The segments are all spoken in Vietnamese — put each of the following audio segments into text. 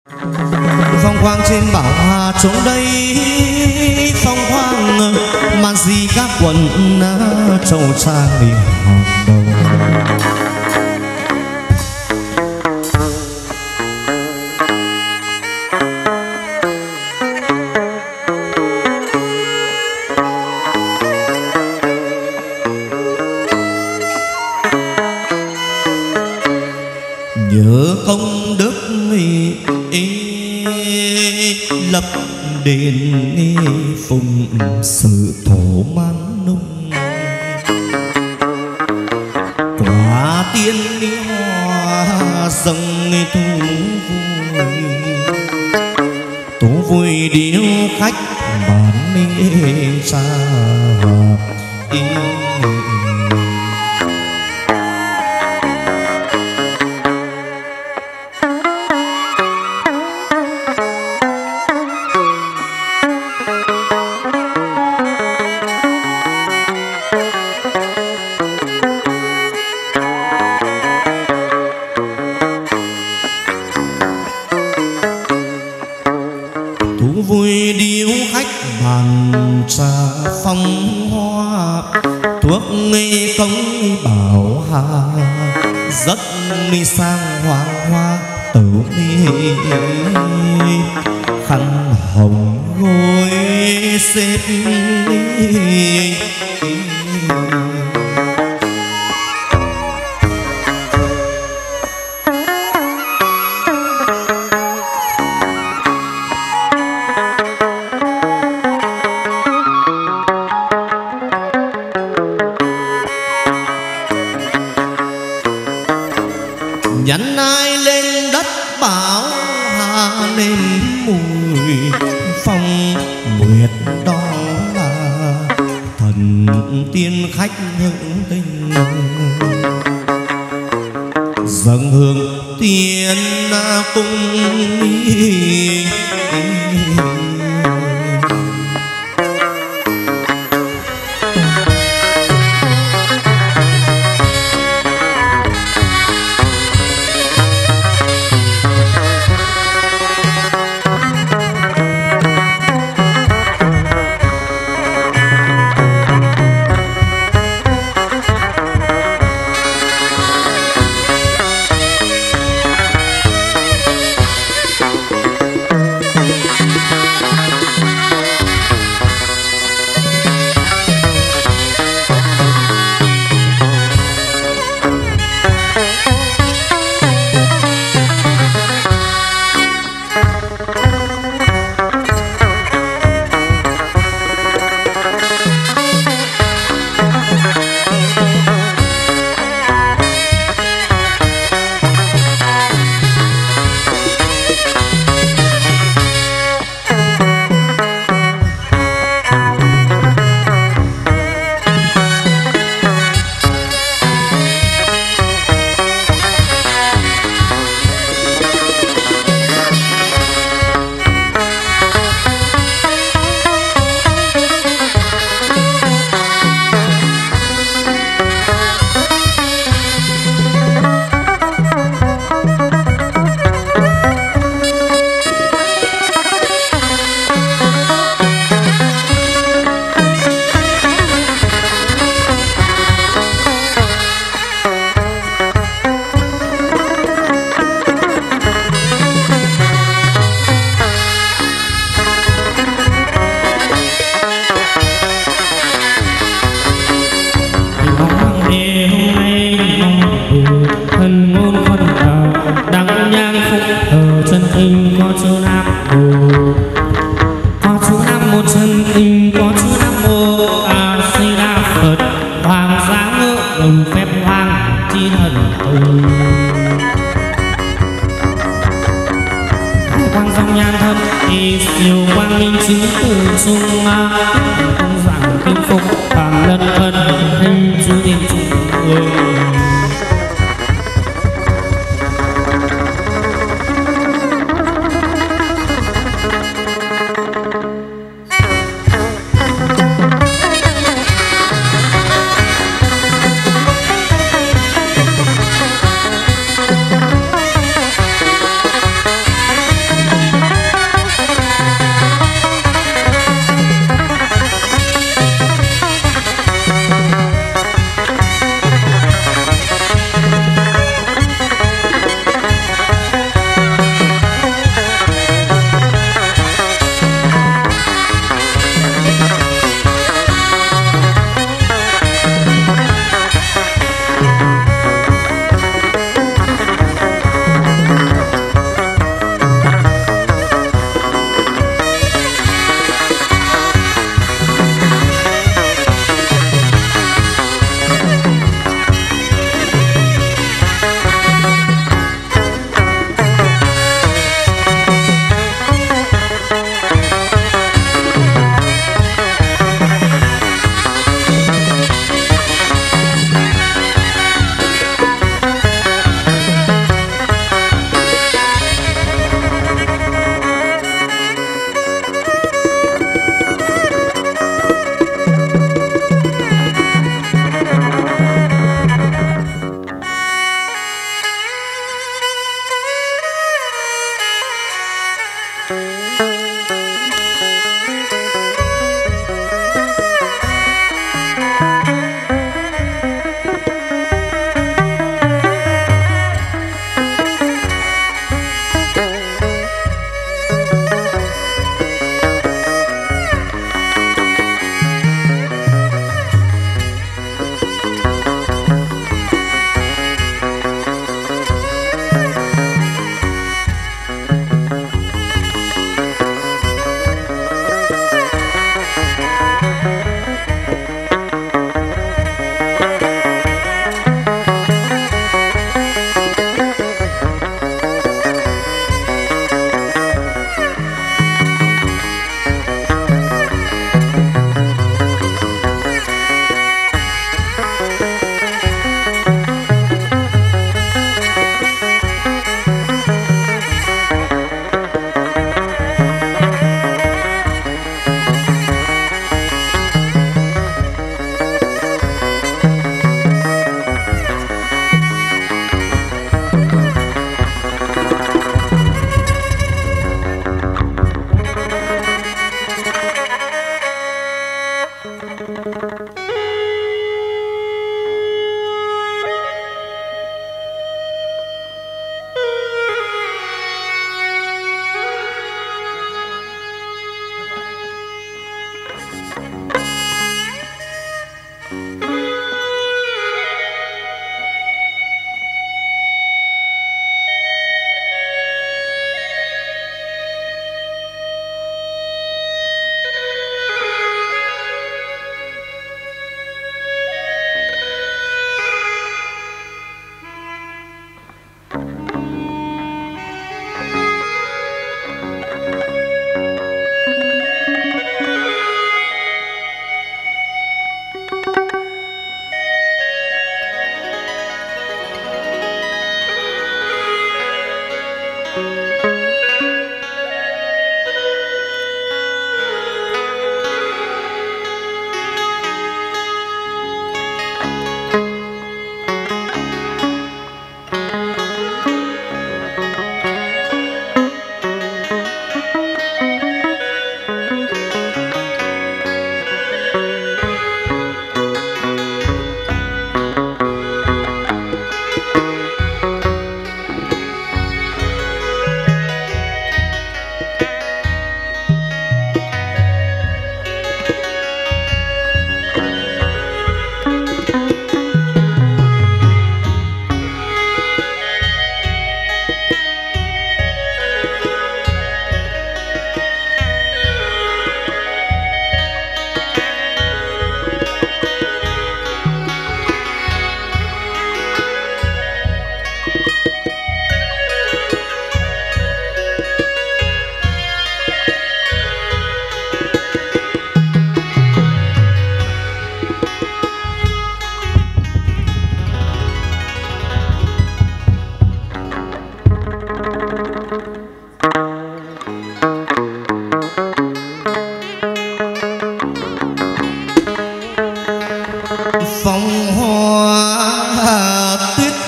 Phong khoáng trên bảo hà trống đây, phong khoáng màn gì các quần trầu trang đi họp đầu. Nhớ công đức lập đền phụng sự thổ man nung, quả tiên hoa dâng thú vui điêu khách bán xa. Vui điếu khách bàn trà phong hoa, thuốc nghi công bảo hà rất đi sang hoàng hoa tử khăn hồng gối xếp nhắn ai lên đất bảo hà lên mùi phong nguyệt, đó là thần tiên khách hữu tình dâng hương tiên cung.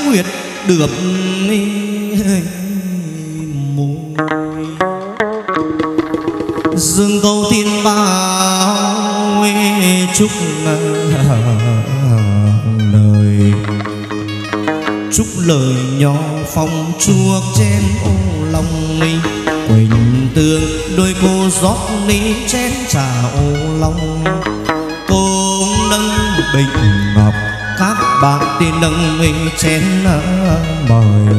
nguyệt được mùi dương câu tiên bao chúc lời chúc lời nhỏ phong chuộc trên ô long ni quỳnh tương đôi cô rót ly chén trà ô long cô nâng bình ngọc các bạn tiên nâng chén mời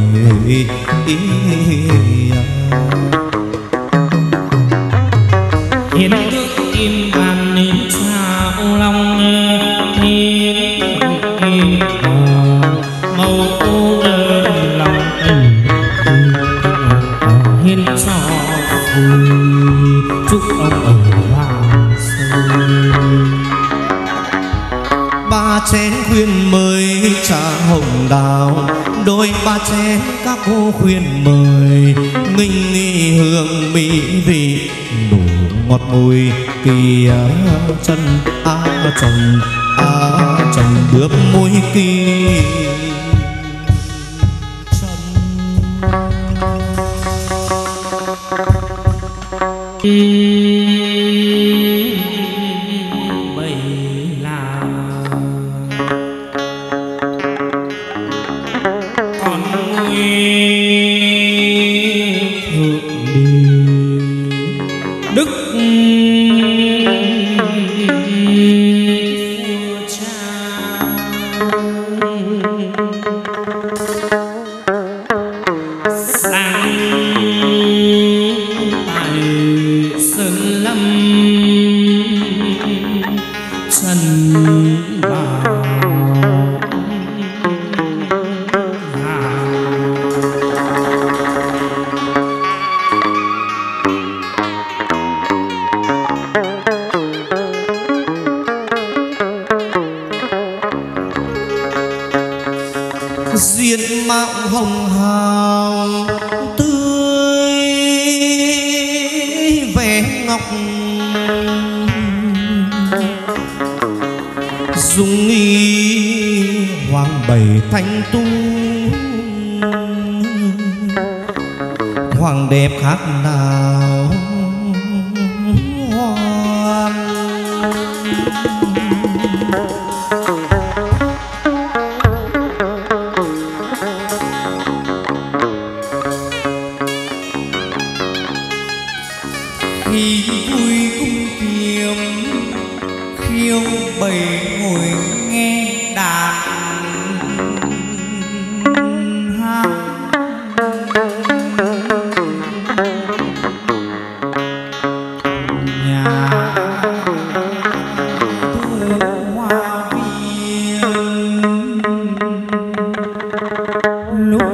hiến thức kim vàng nên trà ô long hiến màu ô đơn lòng tình hiến cho vui chúc ông ở vàng sơn ba chén khuyên mời trà hồng đào đôi ba chén các cô khuyên mời nghinh nghi hương mỹ vị đủ ngọt mùi kỳ chân chồng chồng bước môi kỳ bầy là con thượng đi đức vua cha sang tại sơn lâm trần bảo diện mạo hồng hào tươi vẻ ngọc dung nghi hoàng bảy thanh tu hoàng đẹp khác nào hoàng khi vui cung kiếm khiêu bầy ngồi nghe đàn hát nhà tôi hoa viên lúc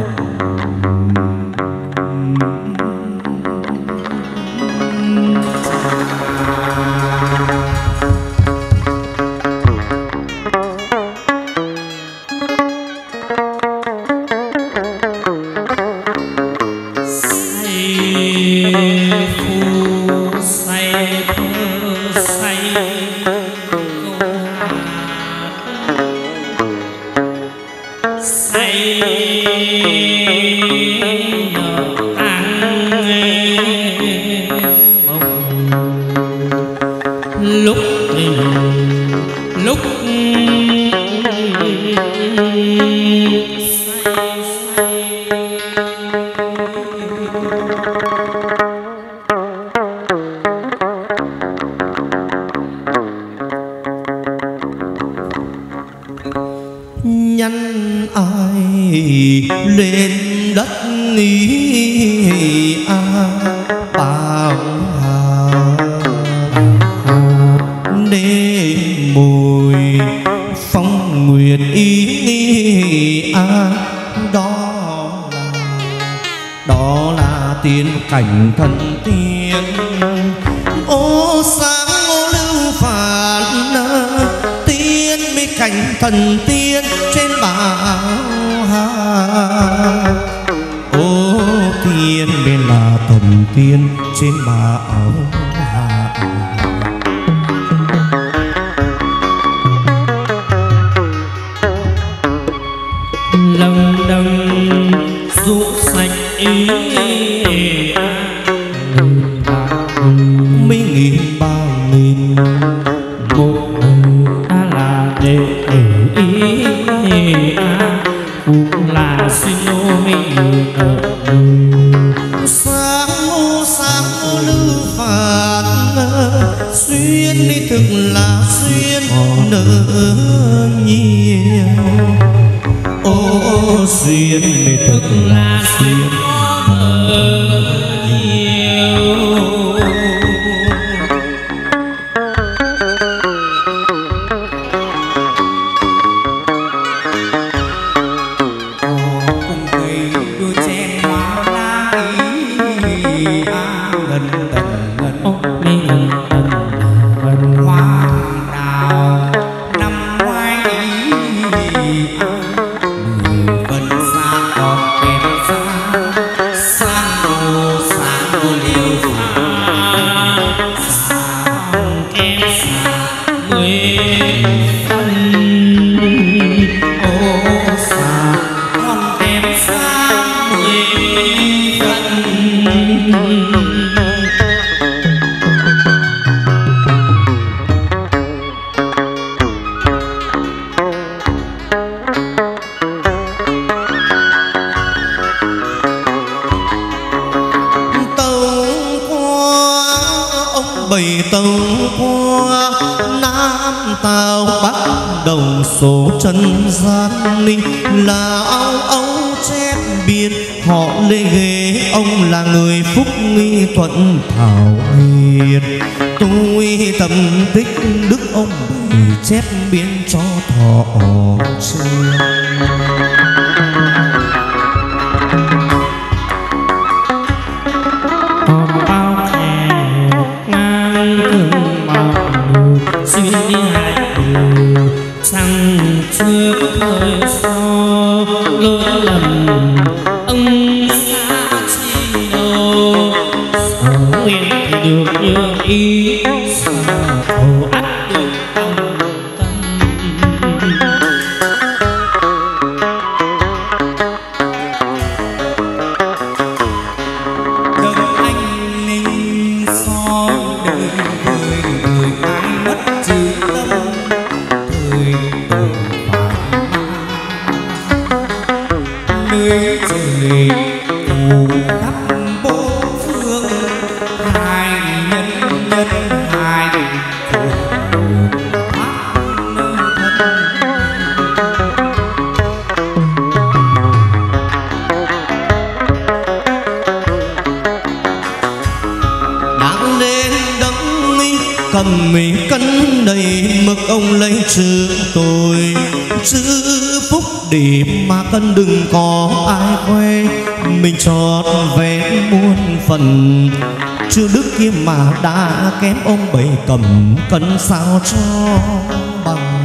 lúc lúc nhân ai lên đất ý bao hà đêm mùi phong nguyệt ý đó là tiên cảnh thần tiên ô sáng ô lưu phản tiên mấy cảnh thần tiên trên bảo hà ô tiên bên là thần tiên trên bảo hà lâng đâng rũ sạch ý mấy nghìn ba nghìn một ta là đệ tử ý cũng là suy nô mình sáng lư phạt xuyên đi thực là xuyên nợ nhiều ô xuyên đi thực là xuyên nợ nhiều. bảy tàu qua Nam Tàu bắt đầu số trần gian ninh là ông chép biên họ lê ghế ông là người phúc nghi thuận thảo hiền tôi tâm tích đức ông bảy chép biên cho thọ trường. xuyên đi hại chẳng trước thời sau lỗi lầm ông xa chi đâu sở nguyện thì được như ý sở khổ ắt được tâm đừng anh ninh soi đời người ai mất chữ tâm thời tổ nơi trời phù khắp bốn phương hai nhân hai khổ thoát nơi thân. Đang lên đấng cầm mình cân đầy mực ông lấy chữ tôi chữ phúc để mà cân đừng có ai khoe mình trọn vẹn muôn phần chữ đức kia mà đã kém ông bảy cầm cân sao cho bằng.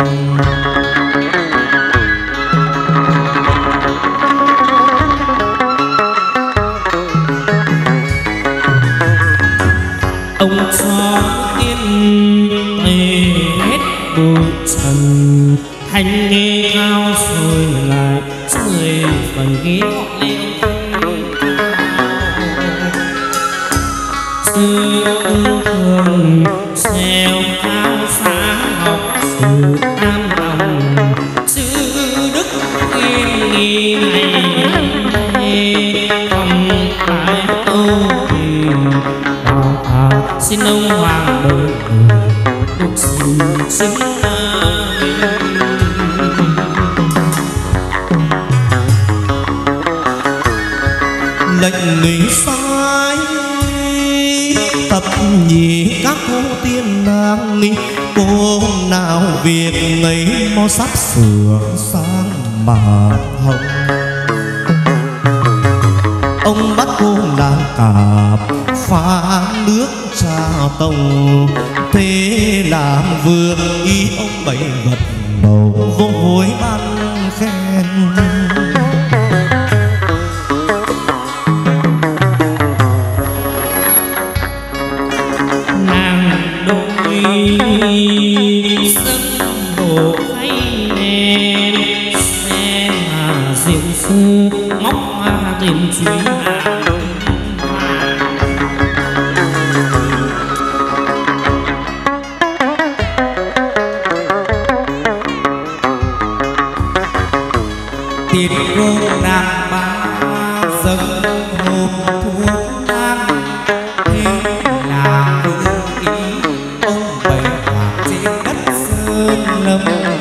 ông cho tiên hết bụi trần hành nghề cao rồi lại 10 phần ghế liêu sự thường treo cao sáng học sự nam lòng chữ đức yên nghi này không phải âu tình đào thảo xin ông hoàng đời cuộc xin xứng lệnh người sai tập nhị các cô tiên nàng ni cô nào việc ấy mau sắp sửa sang mà hồng ông bắt cô nàng cạp pha nước trà tông thế làm vương ý ông bảy gật đầu vô hối ban khen. sân đổ khay nền xe mà rượu sư móc tìm truy tiền cô nàng ba dâng hộp thuốc nam thế là tự ý ông bày hoàng trên đất sơn lâm.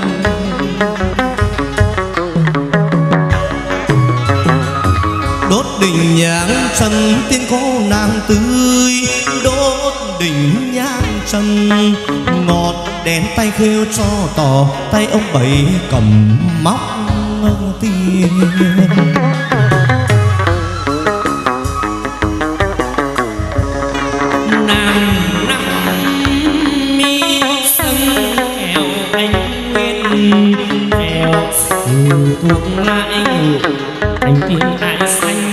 Đốt đỉnh nhang trần tiên cô nàng tươi, đốt đỉnh nhang trần ngọt đèn tay khêu cho tỏ tay ông bảy cầm móc tiền. nàng nằm mi sông kẹo anh nguyên kẹo sự thuộc lại anh tiên ai xanh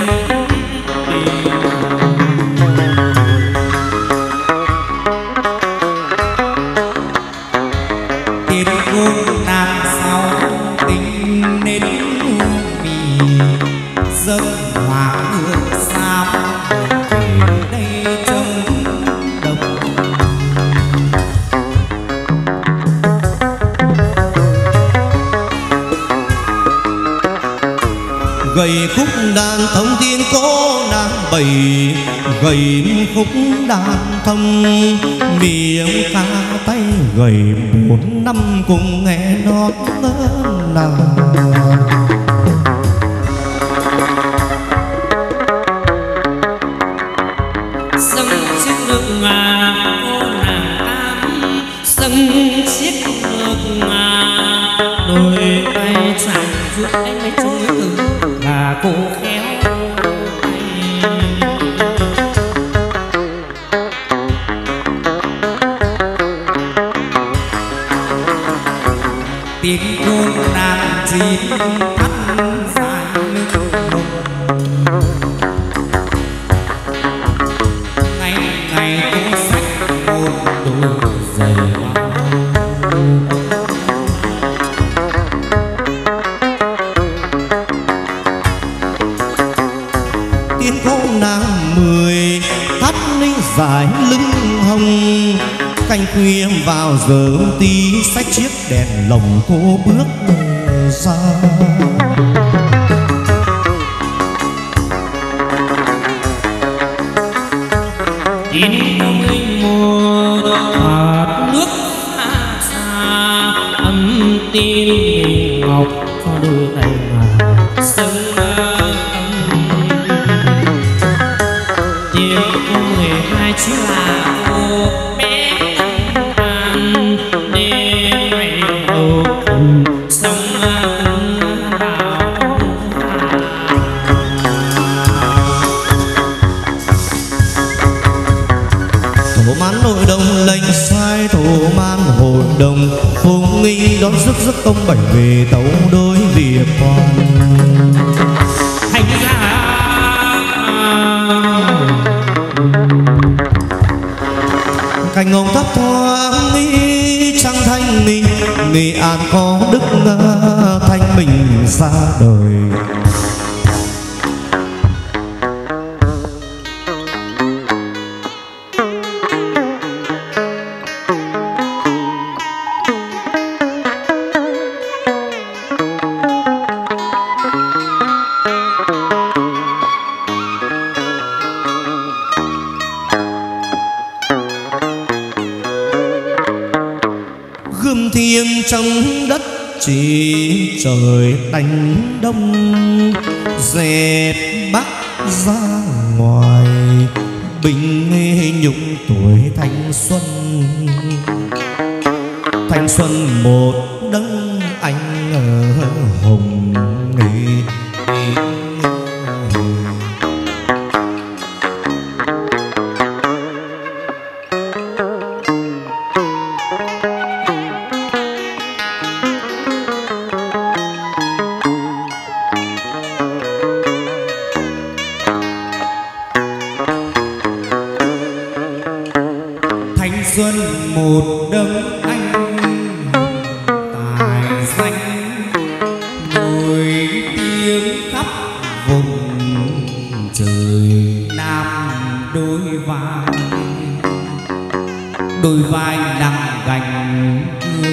tiền cô nàng sau tính nên mì dâng hoa hương sao về đây trông đồng. Gầy khúc đàn thông tiên cô nàng bảy, gầy khúc đàn thông miệng ca tay gầy 4 năm cùng nghe nót nàng. sông chiếc nước mà cô nàng tam sông chiếc nước mà đôi tay chàng giúp anh mấy chối từ là cô khéo tiếng cô nàng chín thắt dài lưng hồng. Ngày ngày cô xách một đôi giày Tiên cô nàng 10 thắt linh dài lưng hồng, canh khuya vào giờ tí xách chiếc đèn lồng cô bước ra. tin ơi mùa hạt nước xa xa âm tin ngọc cho đôi tay mà sông âm tiếng cô 12 chỉ là cô bé ăn đêm ngày hồ sông Thổ mãn hội đồng lệnh sai thổ mãn hội đồng phùng nghi đón rước rước công bảy về tấu đối việc con thành ra cành ngồng thấp thoáng nghĩ trăng thanh ni Nghệ An có đức thanh bình ra đời. Gươm thiêng trong đất chỉ trời đánh đông, dẹp bắc ra ngoài bình nghe nhung tuổi thanh xuân. Thanh xuân một đấng anh ở hồng nghỉ. thanh xuân một đấng anh tài danh vai nặng gánh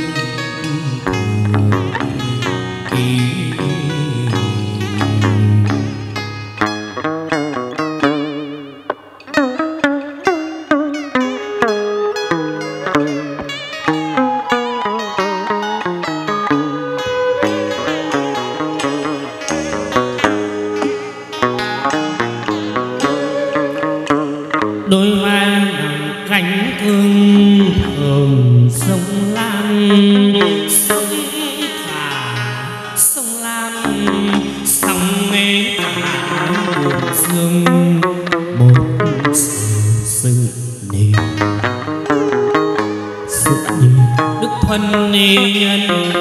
đôi vai nặng gánh thương thường sông Lam, sông Thả sông Lam, sông mê cả buồn sương một sự niềm đức thuần nhân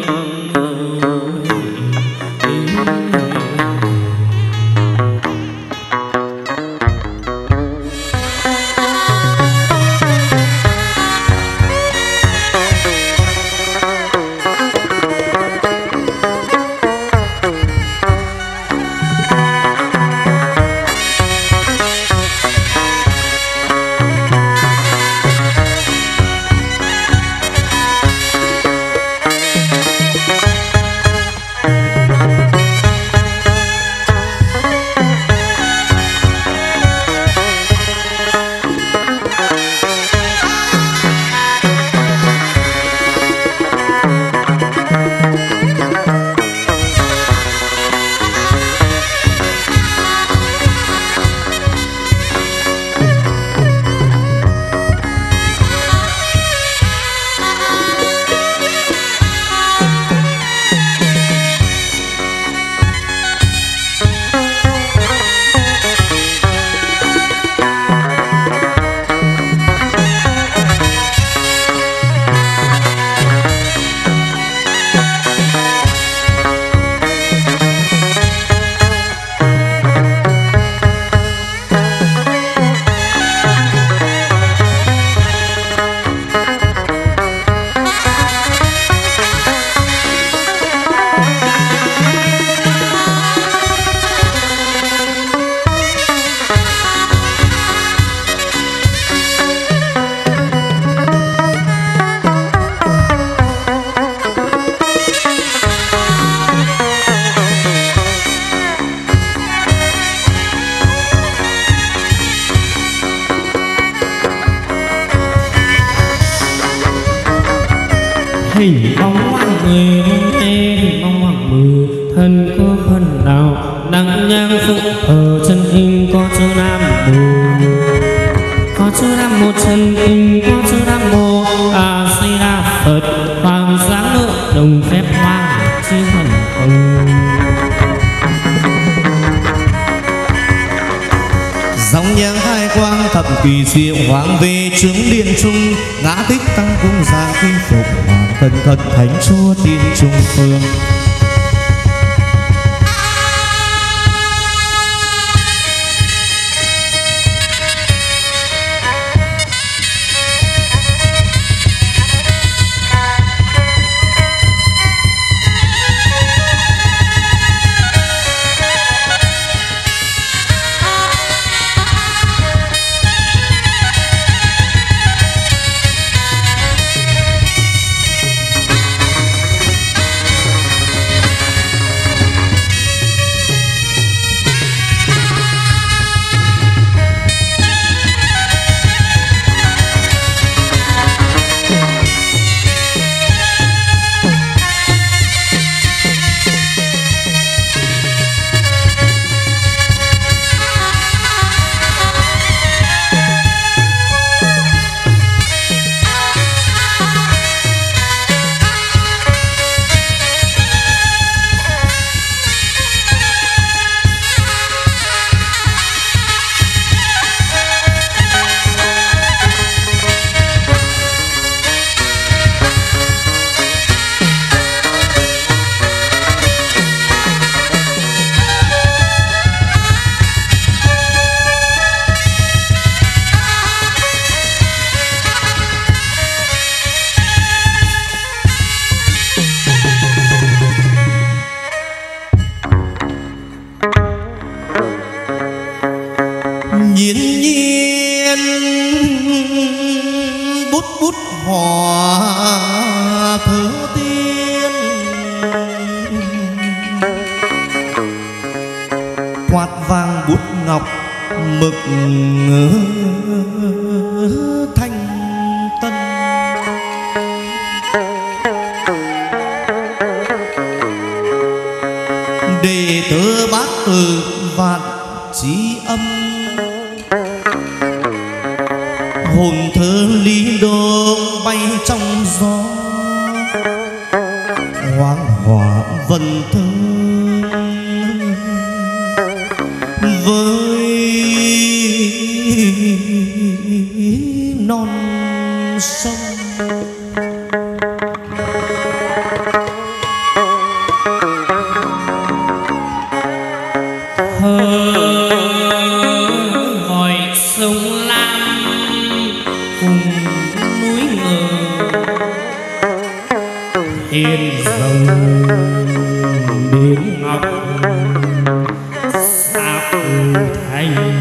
hình bóng hoàng mười, hình bóng hoàng mười, thân có phần nào đặng nhang phụng ở chân hình có chữ Nam Mô, có chữ Nam Mô chân hình có chữ Nam Mô A Di Đà Phật, hoàng sáng lượng đồng phép hoàng chi thần ông. dòng nhang hai quang thập kỳ diệu hoàng về trướng điện trung, ngã tích tăng cung giang kinh phục hoàng thần thần thánh chúa tiên trung phương. Nhiên nhiên tiên bút bút hò thơ tiên, quạt vàng bút ngọc mực thanh tân. Để tớ bát từ vạn trí âm, hồn thơ lý đô bay trong gió, hoang hòa vần thơ với non sông. Gọi sông Lam cùng núi Ngờ, hiền dòng đến ngọc sáp thành.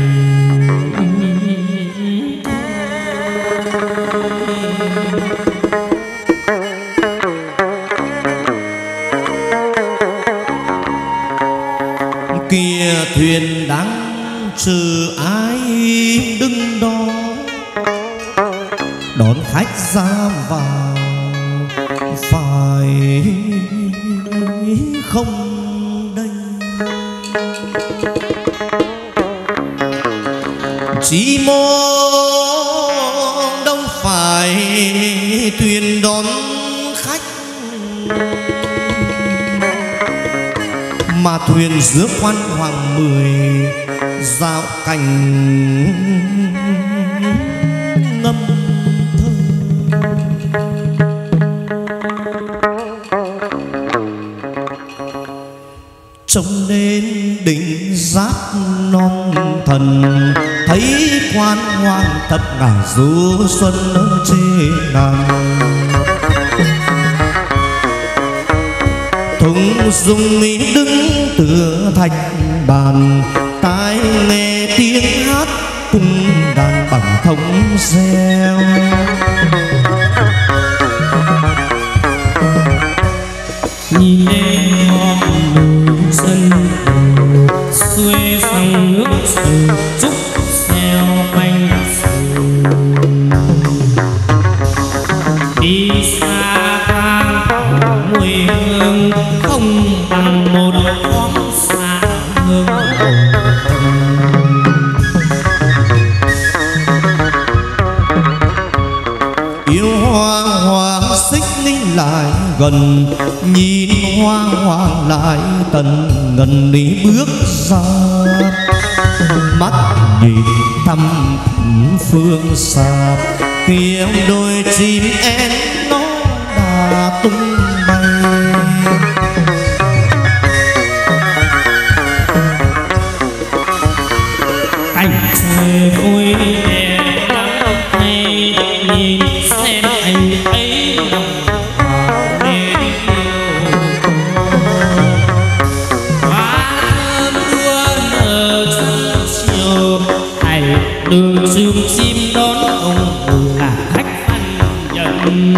Kia thuyền đang chờ ai đứng đó, đón khách ra vào phải không đây? Chỉ mong đâu phải thuyền đón khách, mà thuyền giữa quan hoàng 10 dạo cảnh ngâm thơ. Trông đến đỉnh giáp non thần, thấy quan hoàng thập ngải du xuân ở trên nàng. Thùng dung mỹ đứng tựa thạch bàn, tai nghe tiếng hát cung đàn bằng thống reo. Nhìn lên ngọn núi sân xuê sang nước sầu trúc xeo quanh sườn. Đi xa vang mùi hương không bằng một khóm xa hương. Yêu hoa hoa xích ninh lại gần, nhìn hoa hoa lại tận gần đi bước ra. Mắt nhìn thăm phương xa, kia đôi chim én nó đã tung bay. Cảnh trời vui đẹp lắm hay, nhìn xem anh ấy lòng vào nên yêu. Hoa thơm đua nở trong chiều, hãy đường trường chim đón ông là khách ăn nhận.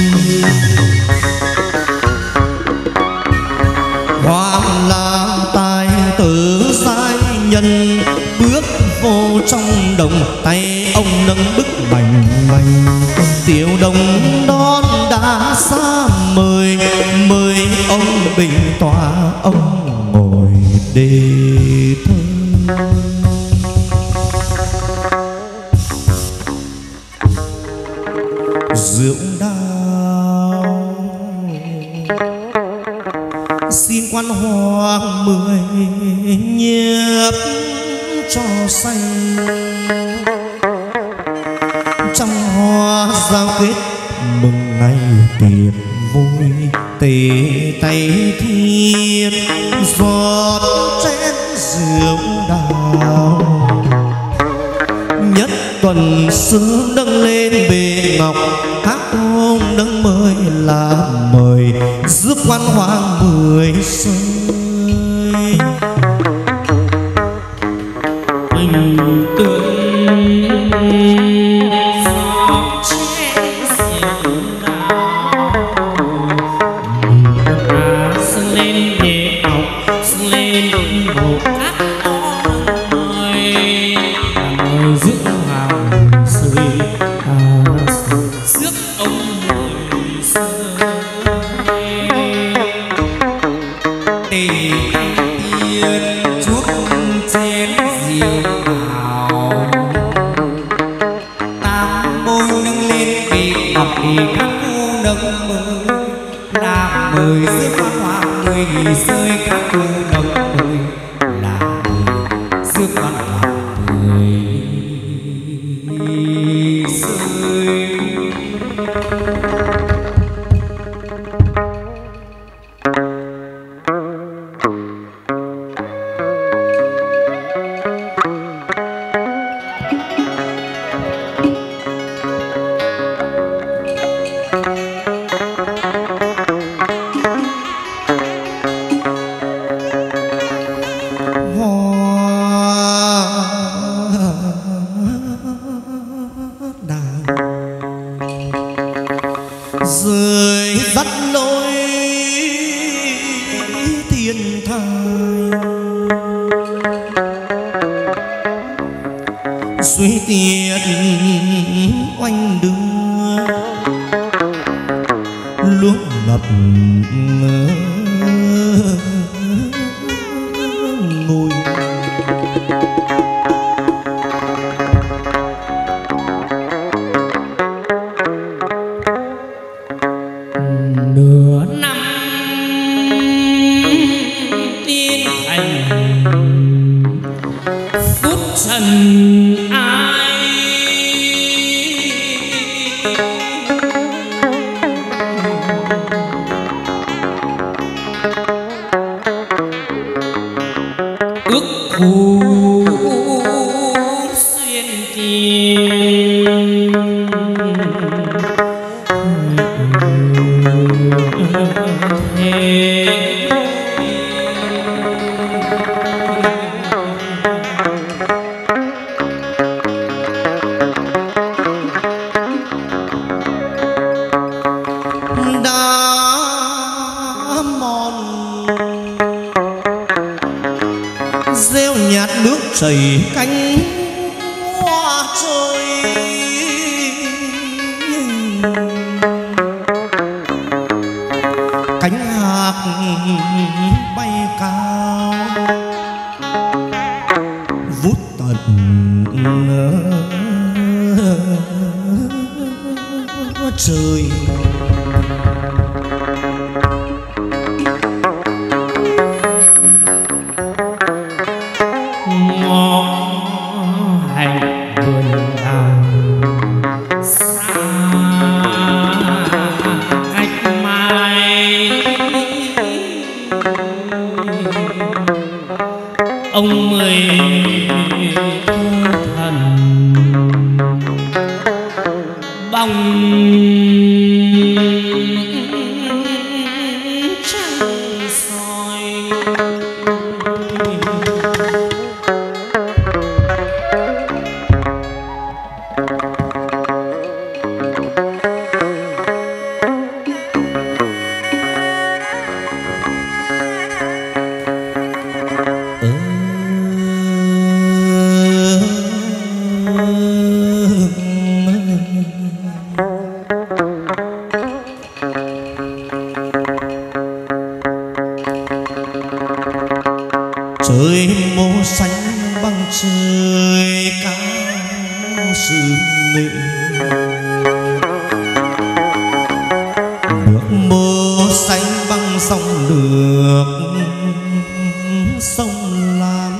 Hoàng là tài tử giai nhân, bước vô trong đồng tay ông nâng bức bành bành. Tiểu đồng đón đã xa mời, mời ông bình tọa ông ngồi đề thơ. Rượu đào xin quan hoàng 10 nhiếp cho say, trong hoa giao kết mừng ngày tiệc vui. Tề tay thiên giọt chén rượu đào, nhất tuần sướng nâng lên bề ngọc. Hát hôm nâng mời là mời, rước quan hoàng 10 sơi. Hình tượng một các mời dưỡng hào sơi rước ông hồi xưa tỷ tiên chuốc chén rượu hào tam bôi nâng lên vị ngọc thì các cô nâng mời làm mời rước quan hoàng người nghỉ rơi các cô nâng mời làm mời rước quan hoàng người rơi. rơi dắt lối thiên thai suy tiền oanh đưa luống ngập ngồi nửa năm tiên thành phút trần ai ước thù xuyên kiên rêu nhạt nước chảy cánh hoa trời cánh hạc bay cao vút tận trời hành vườn đào xa cách mai ông mười thần bóng trăng soi trời màu xanh bằng trời cao sự nghệ nước màu xanh bằng sông nước sông Lam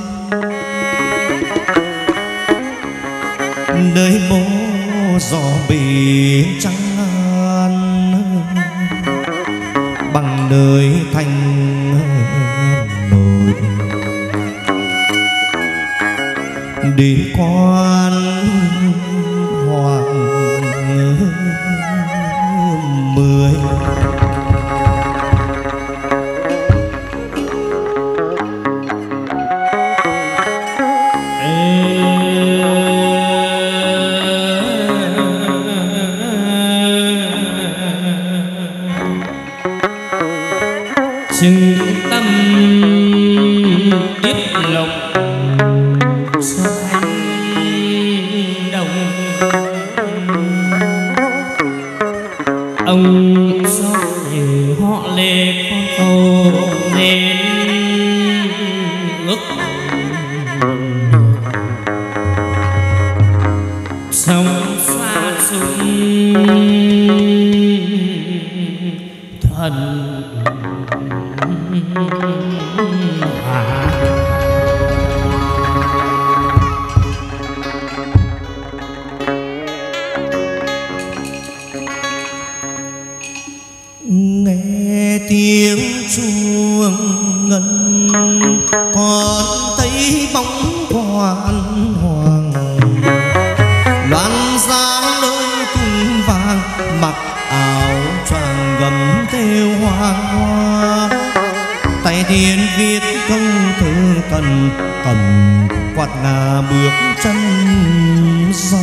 nơi mô gió bể trắng an bằng đời thành nội đến quan hoàng mười chừng tâm điệp lộc cho anh đồng. Ông do để họ lê con cầu nên ước trong xa xung thần nghe tiếng chuông ngân còn thấy bóng quan hoàng loan dáng nơi cung vàng mặc áo choàng gấm thêu hoàng hoa tay thiên viết câu thơ cần cầm quạt ngà bước chân ra.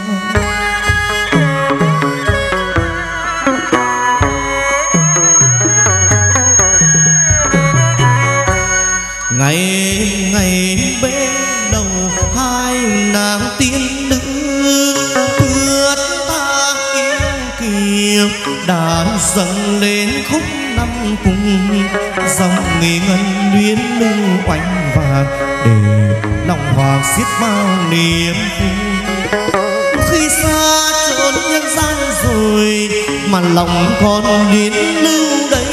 Ngày ngày bên đầu hai nàng tiên nữ ướt ta yêu kiều đàn dâng lên khúc năm cùng dòng nghề ngân luyến lưu oanh vàng để lòng hoàng xiết bao niềm vui. Khi xa trốn nhân gian rồi mà lòng còn luyến lưu đây.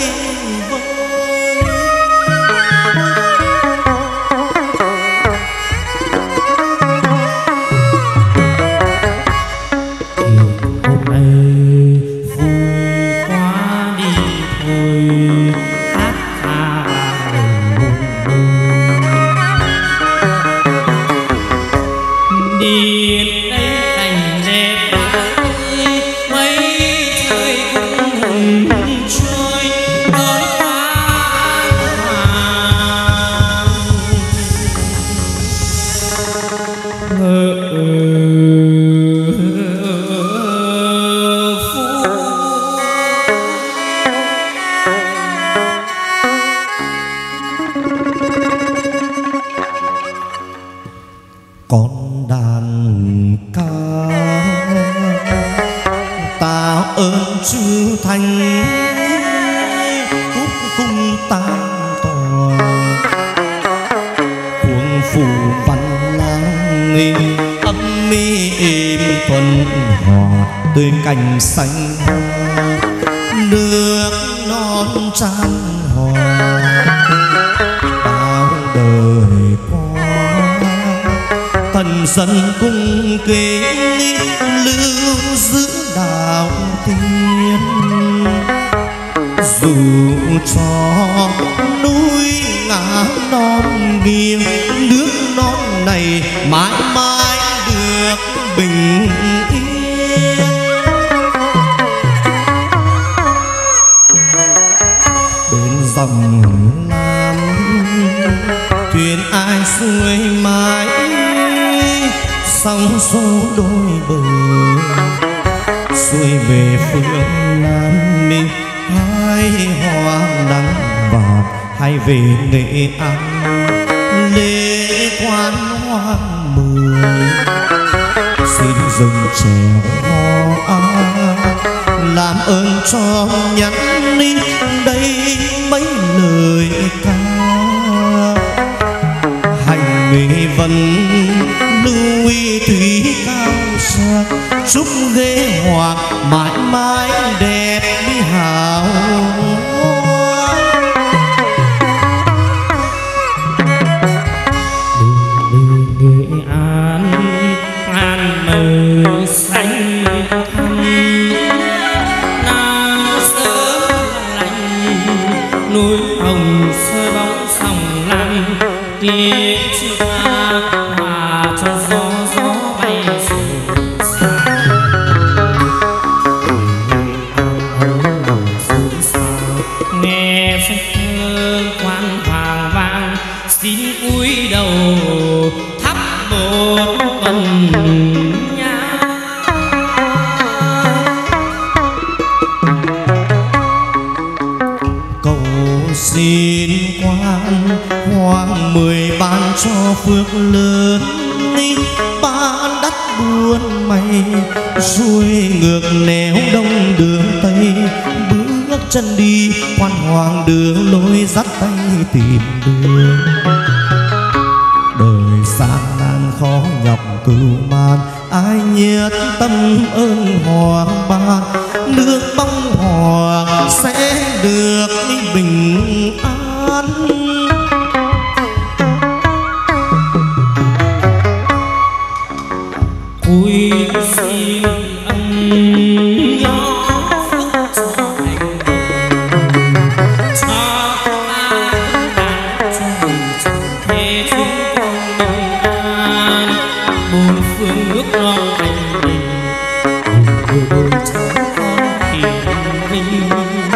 Con đàn ca ta ơn chư thành cúc cung tam tòa cuồng phủ văn lang âm mi êm thuần hòa tươi cành xanh hoa nước non tràn hòa bao đời qua thần dân cung kính lưu giữ đạo tiên dù cho núi ngã non nghiêng nước non này mãi mãi được bình yên. Bên dòng lam thuyền ai xuôi mãi sóng xô đôi bờ xuôi về phương Nam Minh hai hoa nắng vàng hay về Nghệ An lễ quan hoang mười xin dừng trèo hò làm ơn cho nhắn đi đây mấy lời ca hành nghề vần lưu thủy cao xa chúc ghế hoàng mãi mãi đẹp đi hào Nghệ An ngàn mây xanh thẳm nào sớm lạnh núi hồng soi bóng sóng lăn tiếng chim hòa cho gió bay nghe phách thơ quan hoàng vang xin cúi đầu thắp một vần nhang cầu xin quan hoàng 10 ban cho phước lớn ban đắt buôn mây xuôi ngược nẻo đông đường tây bước chân đi quan hoàng đường lối dắt tay tìm đường đời gian nan khó nhọc cửu man ai nhiệt tâm ơn hoàng ban nước bóng hoàng sẽ được bình an. Cúi xin ân nhỏ phước cho anh cho ta cho thế chúng con bình an bốn phương ước lo anh bình đôi cháu con hiền vinh.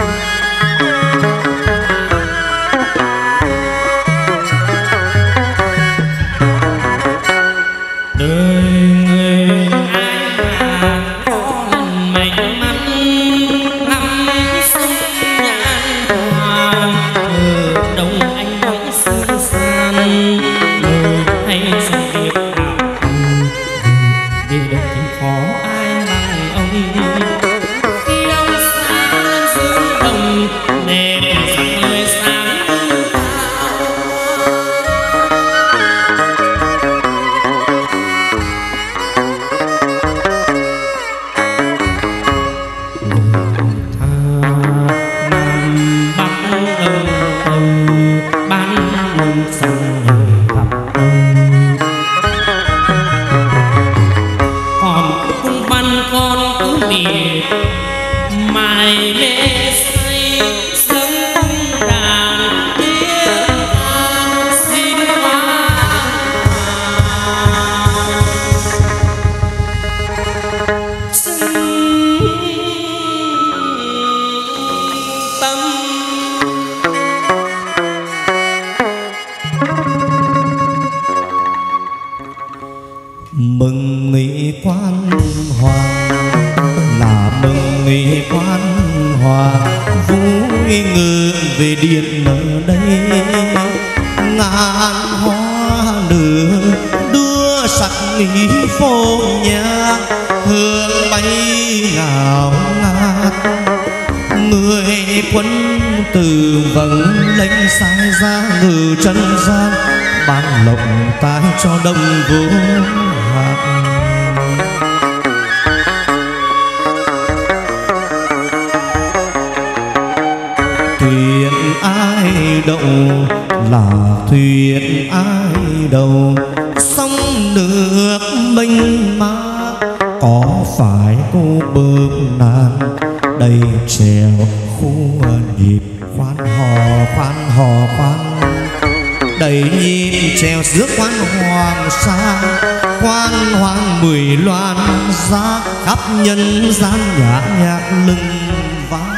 Mừng nghị quan hoàng là mừng nghị quan hoàng vui ngự về điện ở đây ngàn hoa nở đưa sắc nghĩ phố nhà hương bay ngào ngạt người quân từ vầng lệnh sai ra ngự chân gian ban lộc tài cho đông vô hạn. Thuyền ai đậu là thuyền ai đầu sông nước mênh mang có phải cô bơm nan đây trèo khu nhịp khoan hò khoan đầy nhịp trèo giữa quan hoàng sa quan hoàng mười loan ra khắp nhân gian nhạc lưng vang.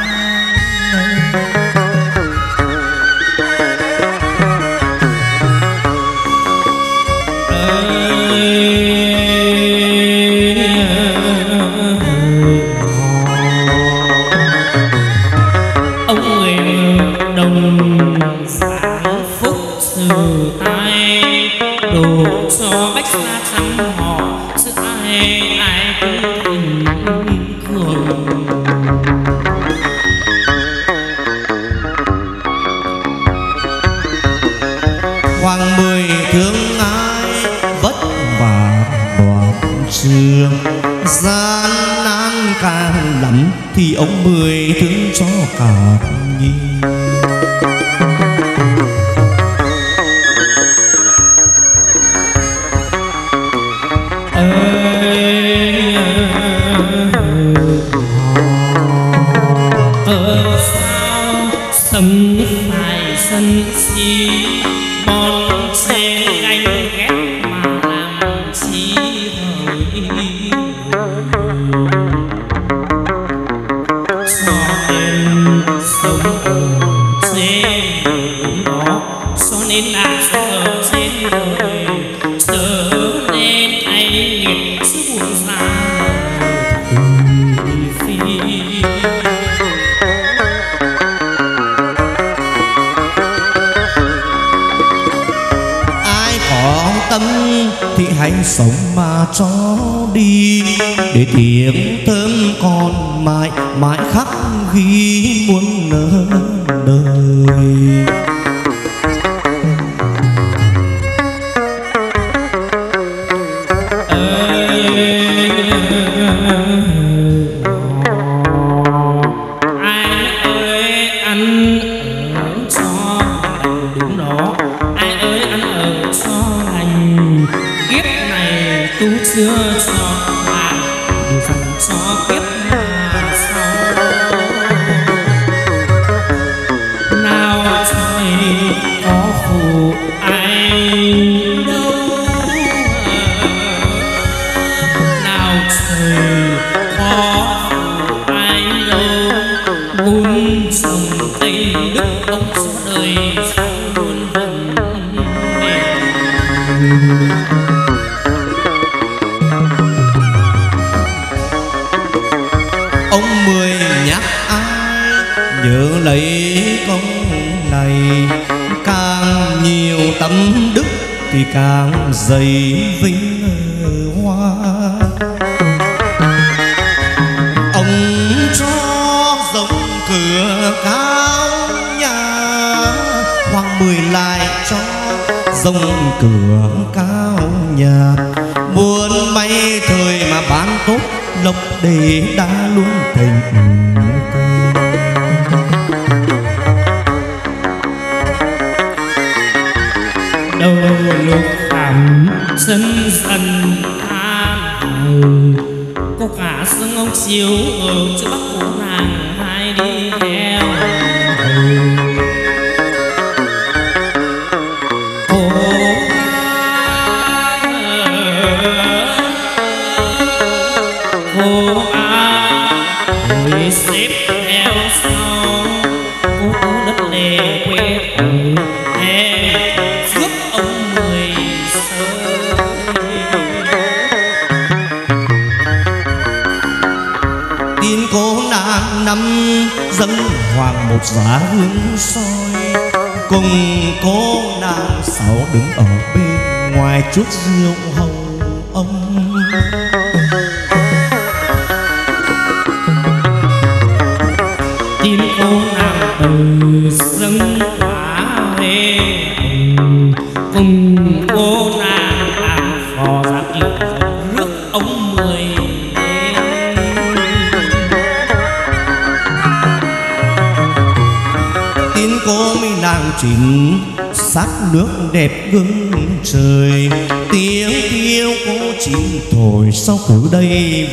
Cho bách gia trăm họ sự ai ai cũng tình cường hoàng mười thương ai vất vả đoạn trường gian nan càng lắm thì ông mười thương cho cả nhi. Sông phải sân si bon xe ganh ghét mà làm chi hỡi cho nên sống tâm thì hãy sống mà cho đi, để tiếng thơm còn mãi mãi khắc ghi muôn đời. Chưa cho bạn đủ dành cho kiếp sau. Nào trời có phụ ai đâu, nào trời có phụ ai đâu, vun trồng cây đức ông cho đời sang muôn vần. Ông Mười nhắc ai nhớ lấy công này, càng nhiều tâm đức thì càng dày vinh hoa. Ông cho rộng cửa cao nhà, Hoàng Mười lại cho rộng cửa cao nhà. Muốn mấy thời mà bán tốt lộc để đã luôn thành đầu lúc cảm dần dần than, có cả sương ông chiếu ở trước bắc của nàng hai đi theo. Xếp theo sau cô đất lệ quê em giúp ông Mười sơi. Tin cô nàng năm dâng hoàng một giá hương soi, cùng cô nàng sáu đứng ở bên ngoài chút rượu hồng ông. Tin cô nàng từ dâng quả về, cùng cô nàng làm phò giặc lửa rước ông Mười đến. Tin cô mi nàng chín sắc nước đẹp gương trời, tiếng kêu cô chín thổi sau cứ đây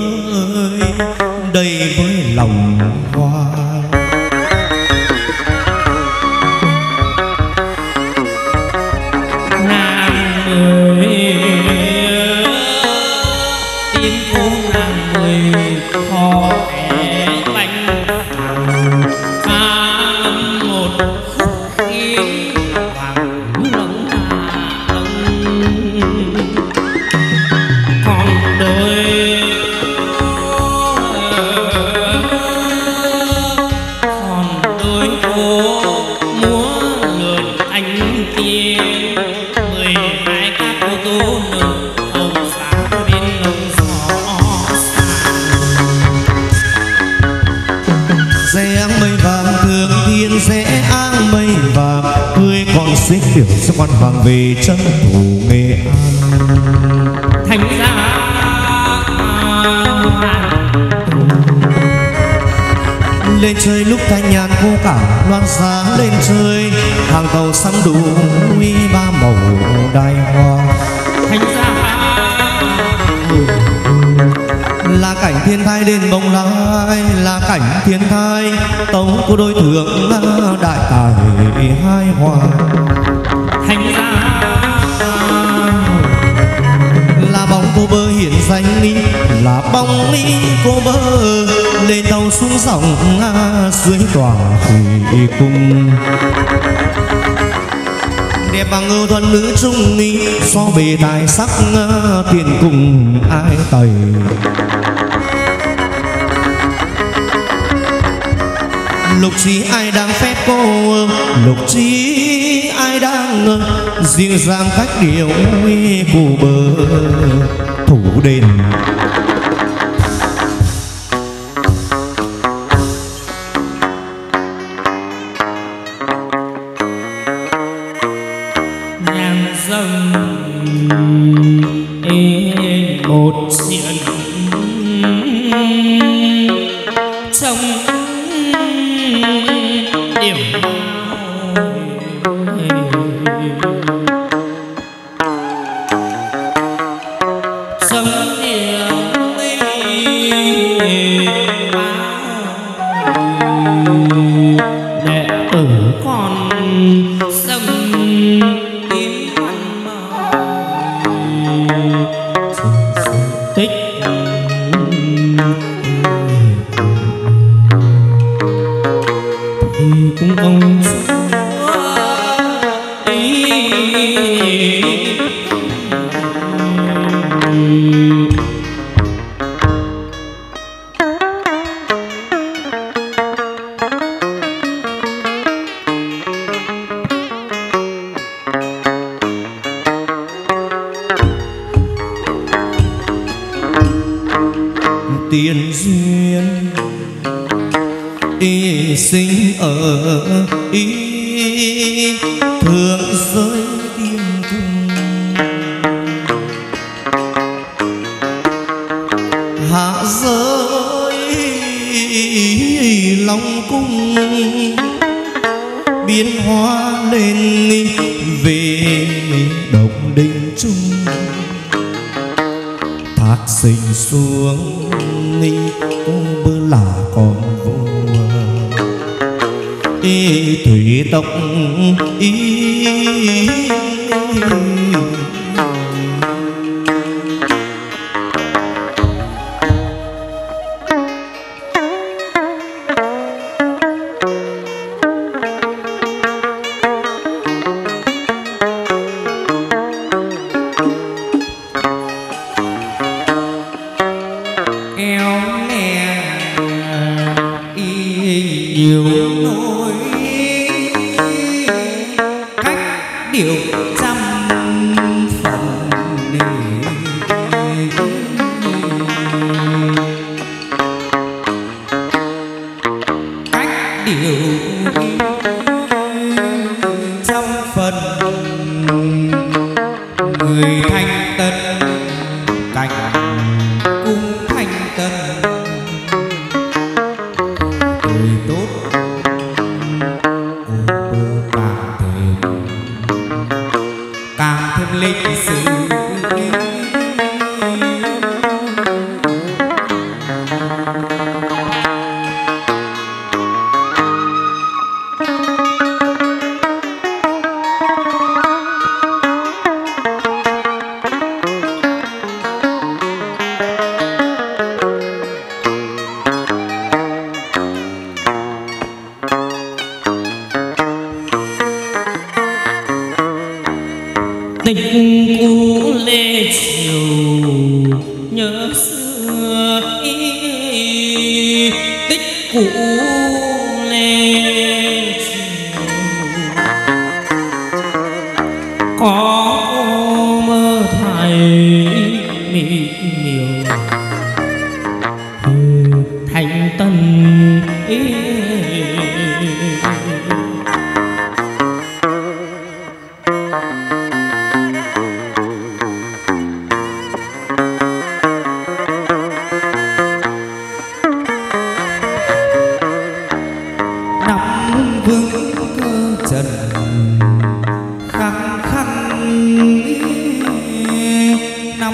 với lòng hoa. Xích biểu cho con hoàng về chân thủ Nghệ An. Thành ra lên trời lúc thanh nhàn cô cả loan sáng lên trời, hàng cầu sắm đủ uy ba màu đài hoa. Thành ra là cảnh thiên thai đền bồng lai, là cảnh thiên thai tấu của đôi thượng đại tài hai hoa. Thành ra là bóng cô bơ hiển danh đi, là bóng đi cô bơ lên tàu xuống dòng dưới tòa thủy cung. Đẹp bằng ngư thuần nữ trung nghi, so bề tài sắc tiền cùng ai tẩy. Lục trí ai đang phép cô, lục trí ai ai đang dịu dàng cách điệu cụ bờ thủ đền. Một chuyện trong điểm trong điểm đệ tử con sông tích thì cũng không tiền duyên sinh ở thượng giới tiên cung, hạ giới long cung, biến hóa lên về động đình trung, thác sinh xuống cô bơ là con vua thủy tộc nhiều nỗi cách điều trăm phần cách điều trăm phần người thanh tân cảnh cung thanh tân lịch sử tình cũ lê chiều nhớ xưa tích cũ lê chiều có mơ thầy mỹ miều thành tân vững cơ trần khăn khăn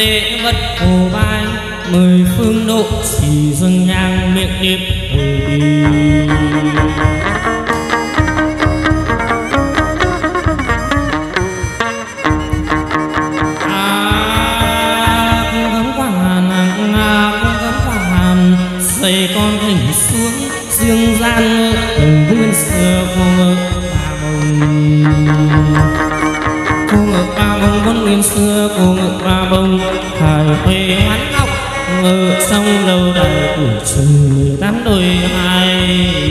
lễ vật cổ vai, mười phương độ chỉ dâng nhang miệng niệm dây con thành xuống dương gian nguyên xưa cô ngự ba bồng, cô ngự ba bồng vốn nguyên xưa cô ngự ba bồng hải huệ hoán ngọc ngự xong lâu đời của trời 18 đôi hai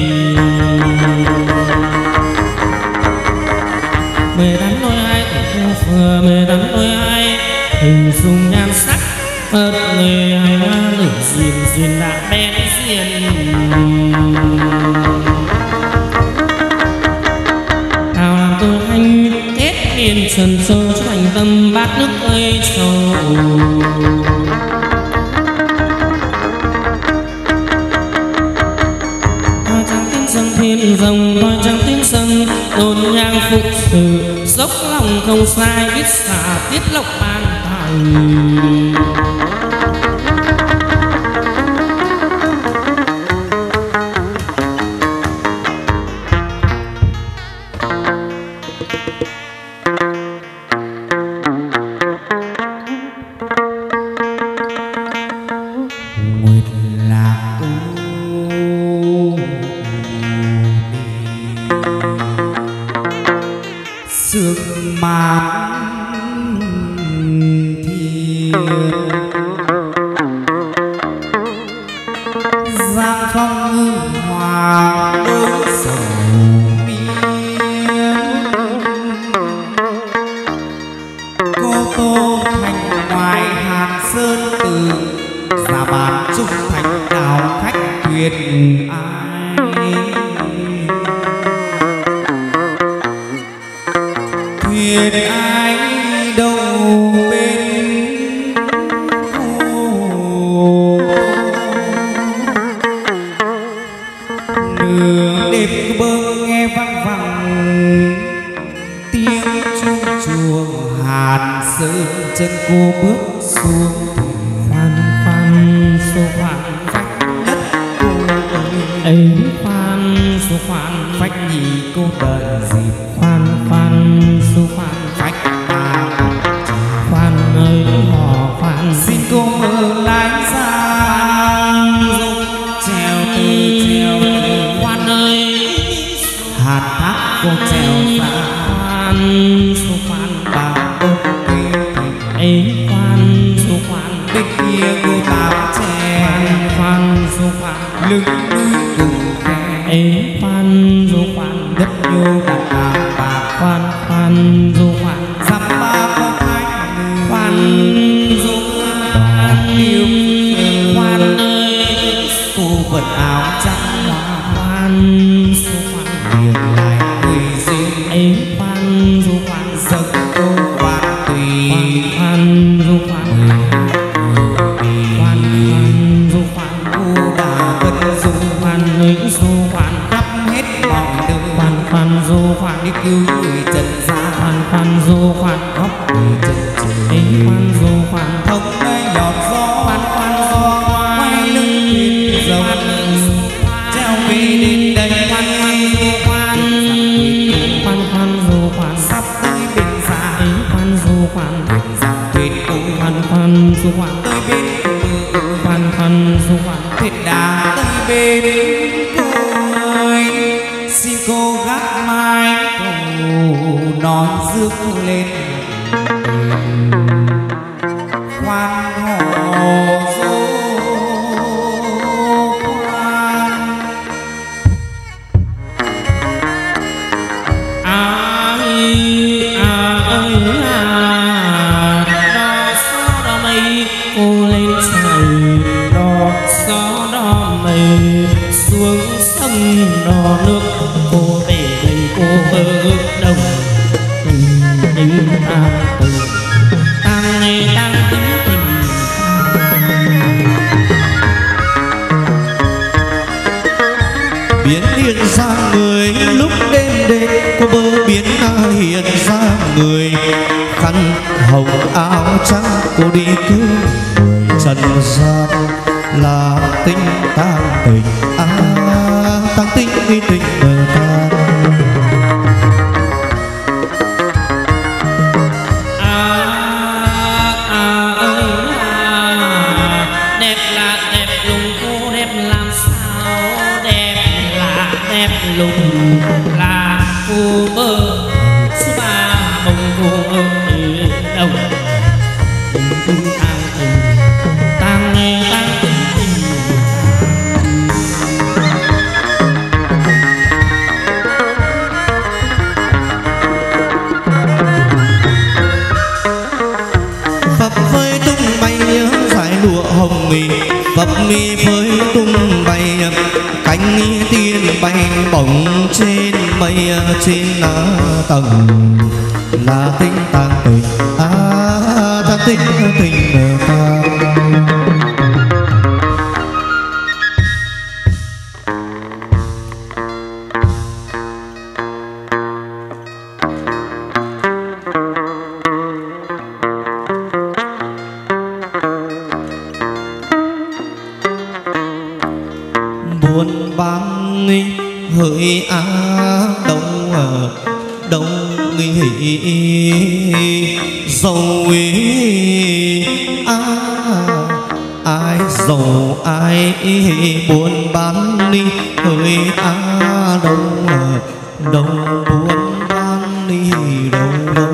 18 đôi hai của phừa 18 đôi hai hình dung nhan sắc ớt người hay lửa duyên duyên đã bén duyên nào làm tôi thanh tết miền trần châu cho thành tâm bát nước ơi trầu hoa trắng tím sân thiên rồng hoa trắng tím sân đồn nhang phục sự dốc lòng không sai biết xả tiết lộc ban thành cô hồng áo trắng cô đi cứu người trần gian là tình tang tình tang tình tình tang. Đẹp là đẹp lùng cô đẹp làm sao, đẹp là đẹp lùng là cô bơ số ba bông cô ở đâu tang phập phới tung bay dải lụa hồng mì, phập mi phới tung bay cánh tiên bay bổng trên mây trên tầng là tình tang tình tang tình tình tang. Buồn băng hỡi đâu đâu dầu ai dầu ai buồn bán đi hỡi đâu đâu buồn bán đi đâu đâu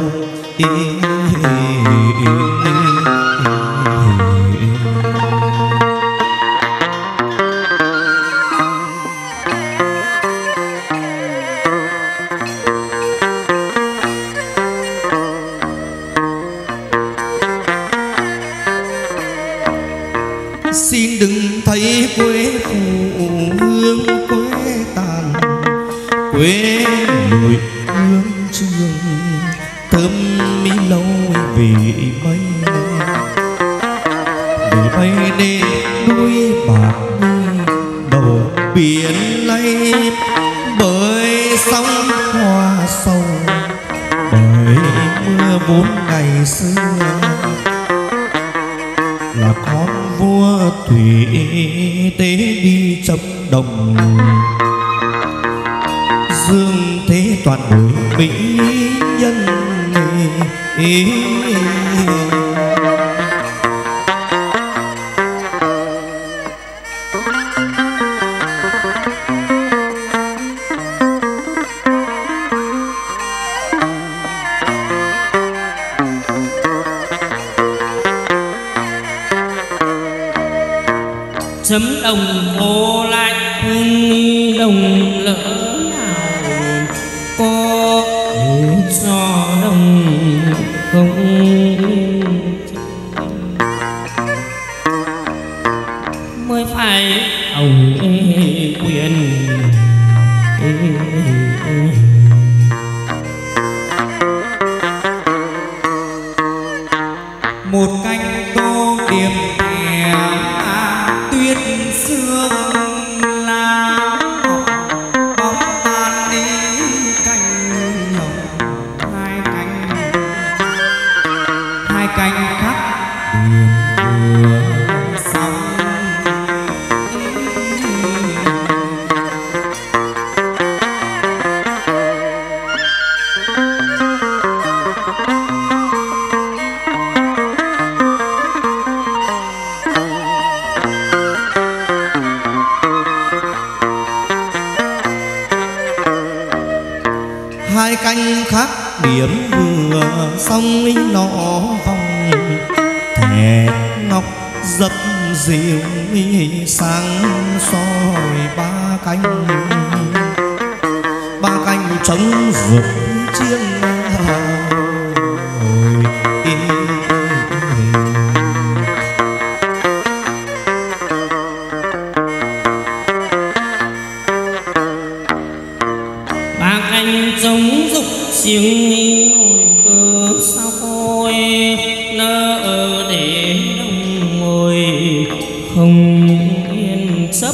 xin đừng thấy quê phụ hương quê tàn quê người hương trường thơm mi lâu vì mây nên núi bạc đầu biển lay bởi sóng hoa sâu bởi mưa bốn ngày xưa là con vua thủy tế đi chấp đồng dương thế toàn bối mỹ nhân chấm đồng cô lại hương đồng lỡ nào có cho đồng không mới phải ông quyền một cánh tô điểm tuyết sương lá bóng tan đi cành hồng hai cánh khắc đường vừa sóng hai canh khác điểm vừa xong nọ vòng thẻ ngọc rất dịu sáng soi ba canh trống rực chiêng ba canh trống rục chiêng hồi cơ sao khôi nỡ để đông ngồi không yên chấp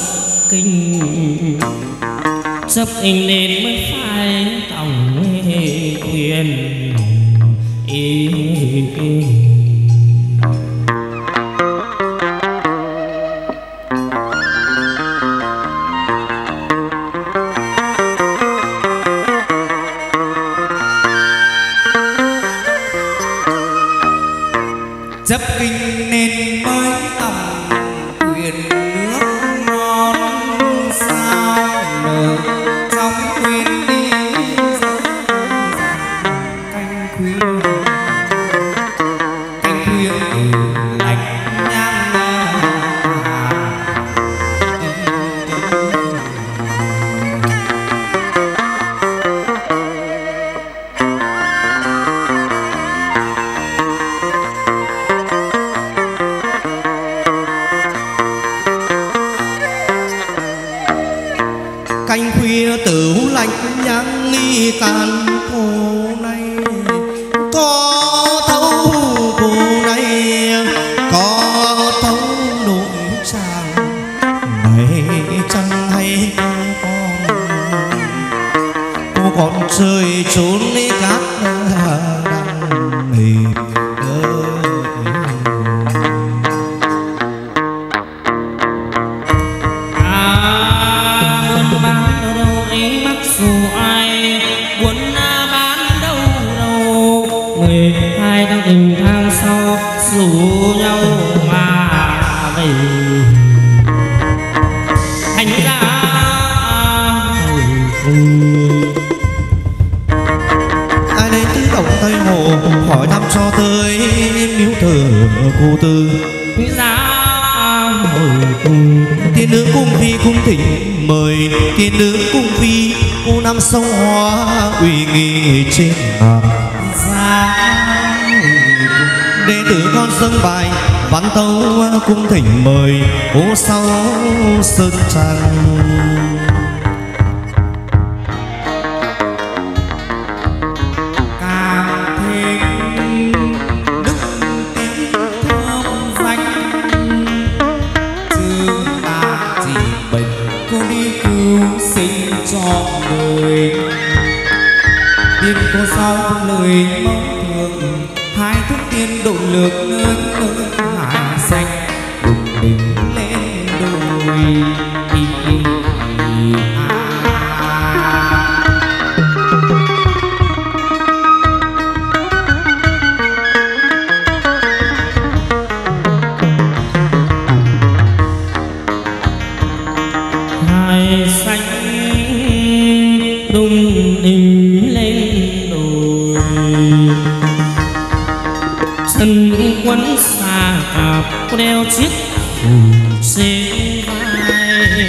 kinh nên mới phải tổng quyền chấp kinh nên mới tầm quyền nước ngon sao nở trong quyền đi canh khuya lạnh nhang canh khuya tử lạnh nhang ly tàn cô này có thấu cô này có thấu nội chàng này chẳng hay cô còn chơi trốn đi cát đằng mệt dù ai muốn bán đâu đâu người hai đang tình thang sau rủ nhau mà về thành ra ai đến tứ động tây hồ hỏi thăm cho tới miếu thờ cô tư giá tiên nữ cung phi cung thỉnh mời tiên nữ cung phi cô năm sông hoa uy nghi trên ngàn xa đệ tử con dâng bài văn tấu cung thỉnh mời cô sau sơn trang càng thêm đức tiếng thơm danh chứ ta chỉ bệnh cô đi cứu sinh cho người tiên cô sau lời mong thường hai thức tiên độ lược lớn lớn hải xanh đùng đỉnh lên đồi hải xanh đùng đỉnh lên đồi chân quấn xa cạp đeo chiếc trên vai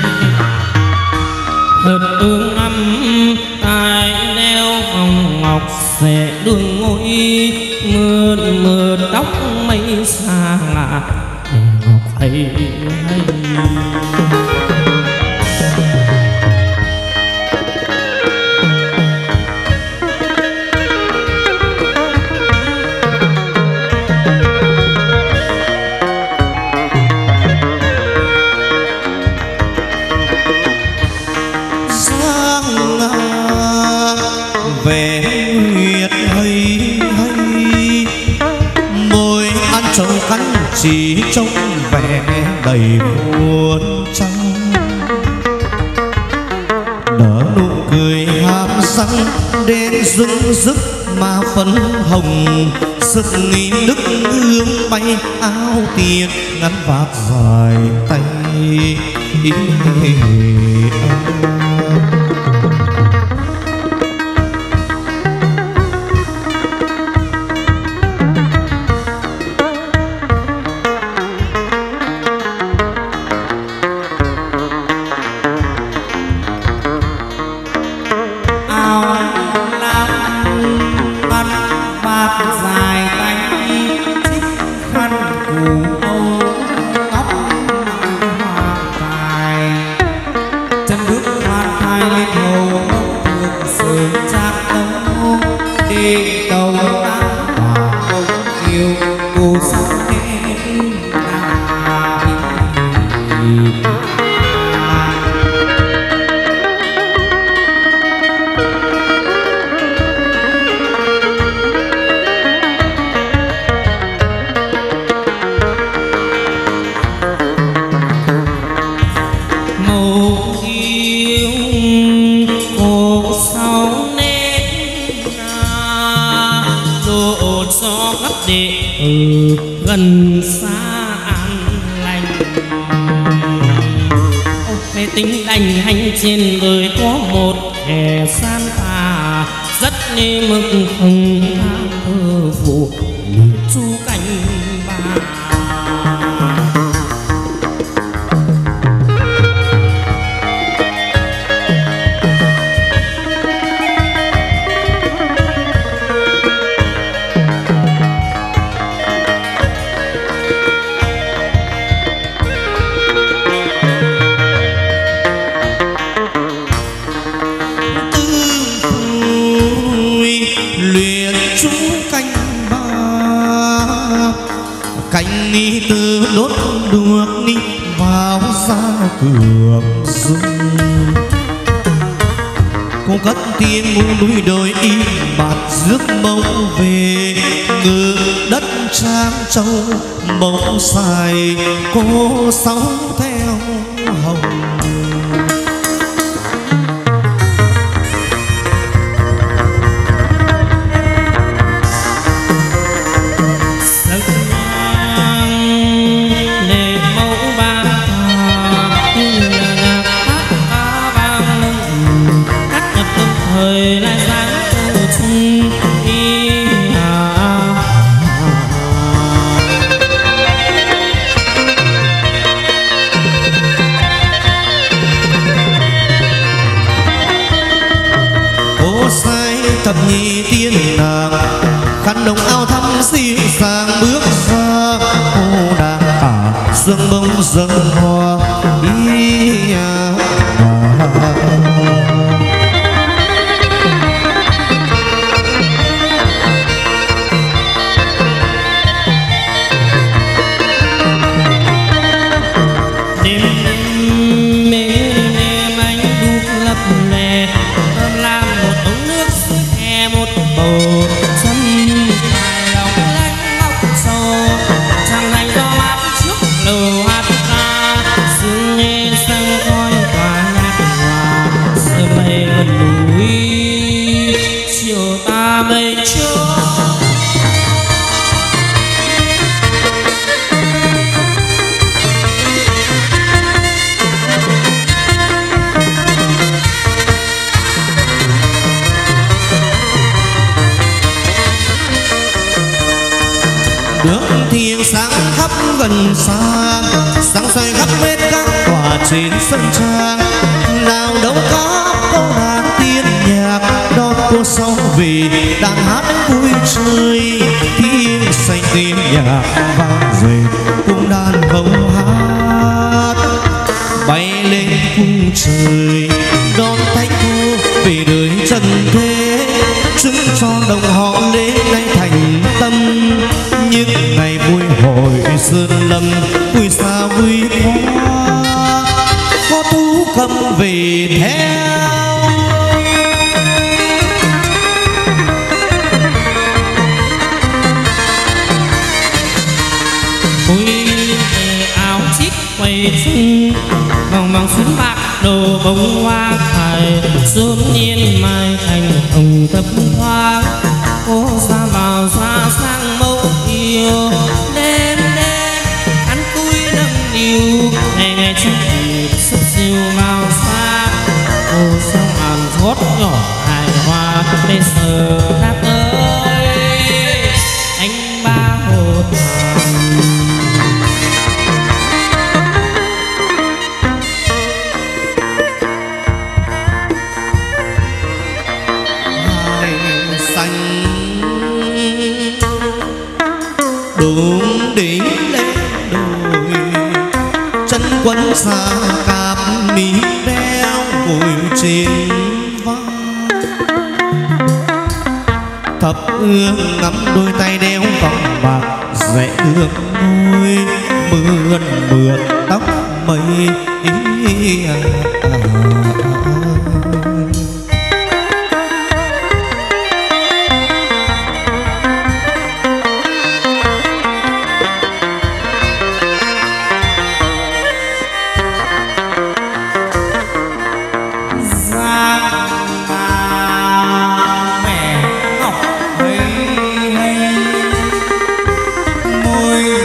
hợp tương âm tai đeo vòng ngọc sẽ đường ngôi mượt mượt tóc mây xa lạ ngọc hay hay về huyệt hay hay môi ăn trâu cắn chỉ trông vẻ đầy buồn trăng nở nụ cười hàm răng đến rưng rức mà phấn hồng sức nghi nước hương bay áo tiền ngắn vạt dài tay dài tay chiếc khăn cù âu tóc hoa cài chân bước hoa thai lên hồ thường sớm chát tấu đi tàu đá và ông yêu cô sắp đến trệ ở gần xa an lành. Về tính đành hành trên đời có một kẻ san tà, rất ni mực không tha thơ phụ chu cảnh bà. cánh ni từ đốt được ni vào ra cửa rừng, cô cất tiếng ngu núi đời y bạt rước mẫu về ngự đất trang châu mẫu xài cô sống theo hồng. Thập nhị tiên nàng khăn đồng áo thắm dịu dàng bước ra, cô đang cả sương bông dâng hoa thiên sáng khắp gần xa, sáng soi khắp hết các tòa trên sân trang. Nào đâu có cô đàn tiên nhạc đón cô sau về đàn hát vui chơi. Thiên xanh tiếng nhạc vang dậy cùng đàn hồng hát bay lên cung trời đón thánh cô về đời trần thế, chứng cho đồng họ lễ nay thành tâm. Những ngày vui hội sơn lâm vui xa vui hoa, có thú cầm về theo. Ôi áo chiếc quầy xuân vòng vòng xuân bạc đồ bông hoa khai, sớm nhiên mai thành hồng thấp thoáng. Cô ra vào xa sang mẫu yêu, đêm đêm ăn túi nâng niu, ngày ngày chung kịp sức siêu vào xa. Cô sao màn gót nhỏ hài hòa để sờ hát ơi anh ba hồ thàng. Đùng đỉnh lên đồi chân quấn xa cạp mí đeo ngồi trên vai, thập ương ngắm đôi tay đeo vòng bạc rẽ ương môi mượn mượn tóc mây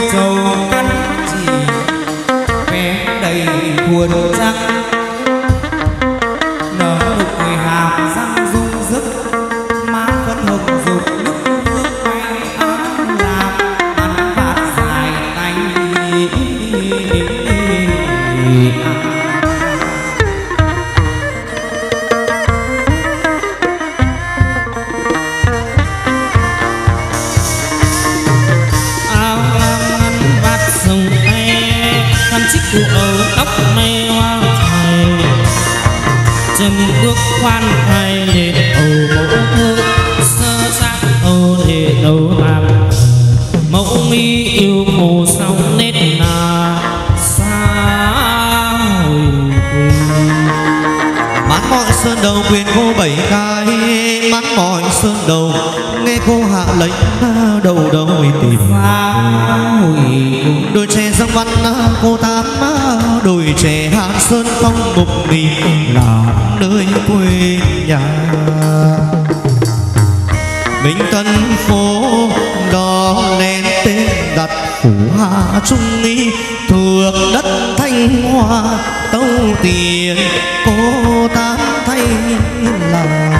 trầu cắn chỉ vé đầy cuốn trắng nở nụ cười hàm răng rung rức má phấn hồng rụt nước nước bay áo làm bắn vạt dài tay chiếc cụ ấu tóc mây hoa thầy chân bước khoan thai lên ầu mẫu thơ sơ xác âu để đầu làm mẫu mi yêu mù sóng nét là xa hồi mát mọi sơn đầu quyền cô bảy khai mát mọi sơn đầu nghe cô hạ lệnh đầu đầu tìm phá hồi đôi trẻ dâng văn cô tám đôi trẻ hạt sơn phong mục mì là nơi quê nhà Minh Tân phố đó nên tên đặt phủ hạ trung nghi thuộc đất Thanh Hoa tâu tiền cô tám thay là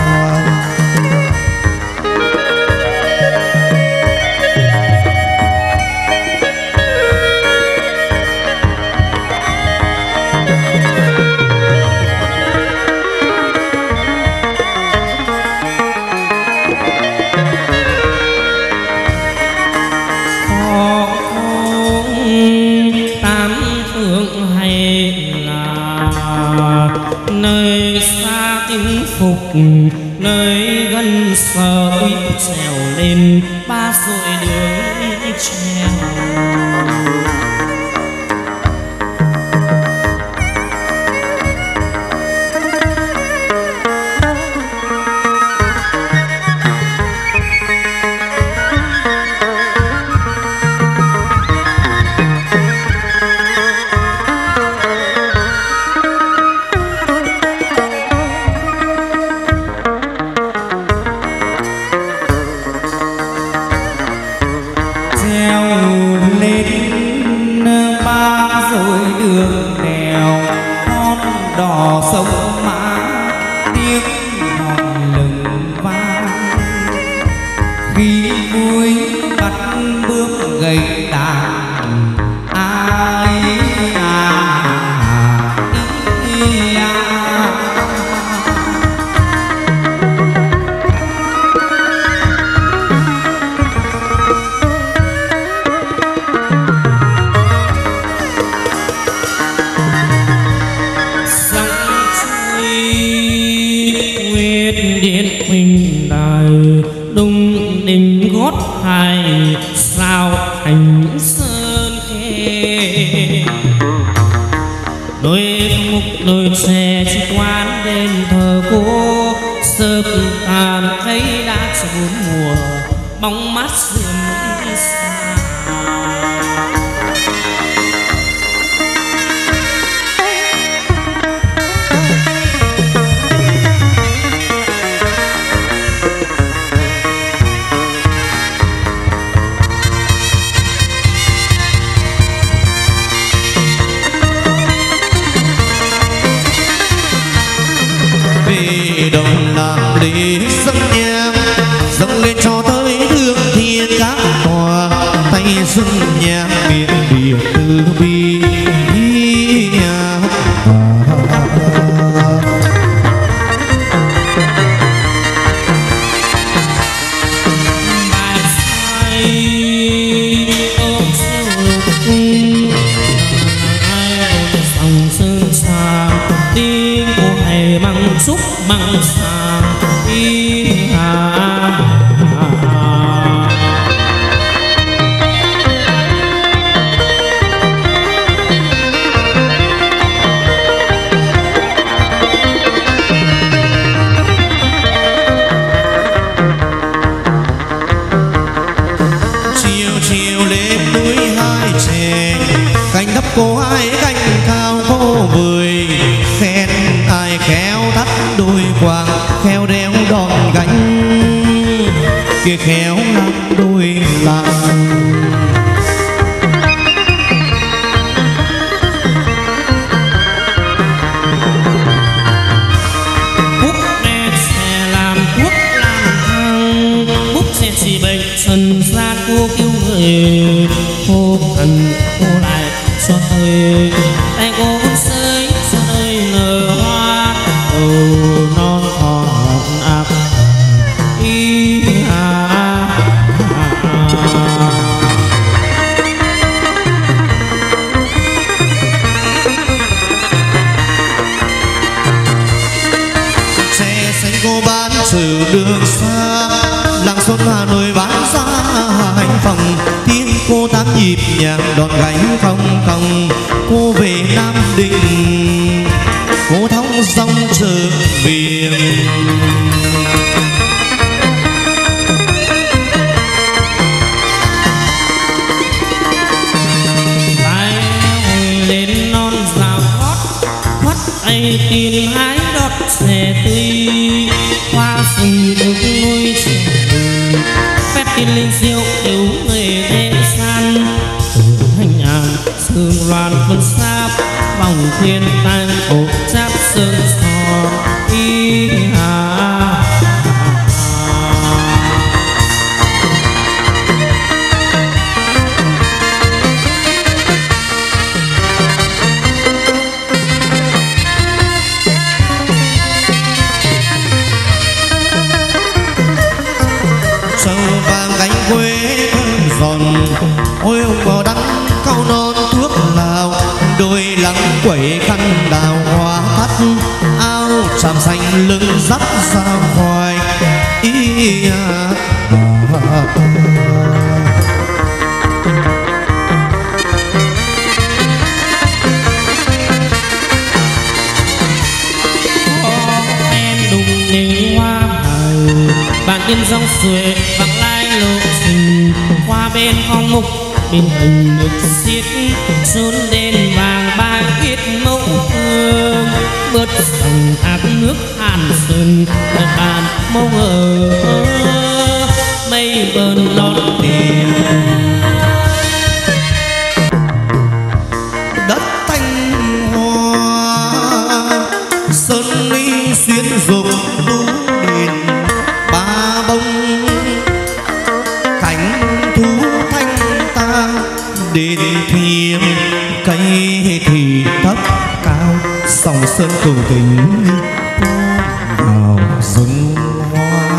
nơi xa tiếng phục nơi gần sợi trèo lên ba dội đường trèo sông mã tiếng hòn lừng vang khi vui bắt bước gầy đàn ai gót hai sao thành sơn khê đôi mục đôi xe chiếc quán đền thờ cô sớp tàn cây đã cho bốn mùa bóng mát sườn xa đồng làm lễ dâng nhang dâng lên cho tới thương thiên các tòa tay dâng nhang miệng địa từ bi xúc bằng sàng đi chiều chiều lên núi hai chè cánh thấp cô hai cánh cao cô vời khen ai khéo thắt đôi quàng khéo đeo đòn gánh kia khéo nắm đôi làng cô cần cô lại cho tôi tay cô rơi cho nơi nở hoa đầu non còn áp ý xe xanh cô bán từ đường xa làng xuân Hà Nội bán ra hành phòng tiếng cô tám nhịp nhàng đòn gánh không không cô về Nam Định cô thong dong trở về tay lên non rào hót hót ai tìm hái đọt trẻ tươi hoa rừng được nuôi trẻ phép tin linh diệu cứu người thế gian từ thanh nhàn sương loan phân sáp vòng thiên tan ổ giáp sơn sò ý giòn ôi ông bò đắng cao non thuốc lào đôi lắng quẩy khăn đào hoa thắt áo tràm xanh lưng dắt ra ngoài ý em đùng những hoa hồng bạn yên dòng xuề vắng lai lộ trình qua bên phong mục bên hình nước xiết xuân đen vàng ba ít mẫu hương bớt dòng thác nước hàn sơn đất bàn mông ở mây bờn lót tiền đất thanh hoa sơn ly xuyên dục tú đền ba bông cánh thú thanh ta đền thiêng cây thì thấp cao sòng sơn cầu tình vào rừng hoa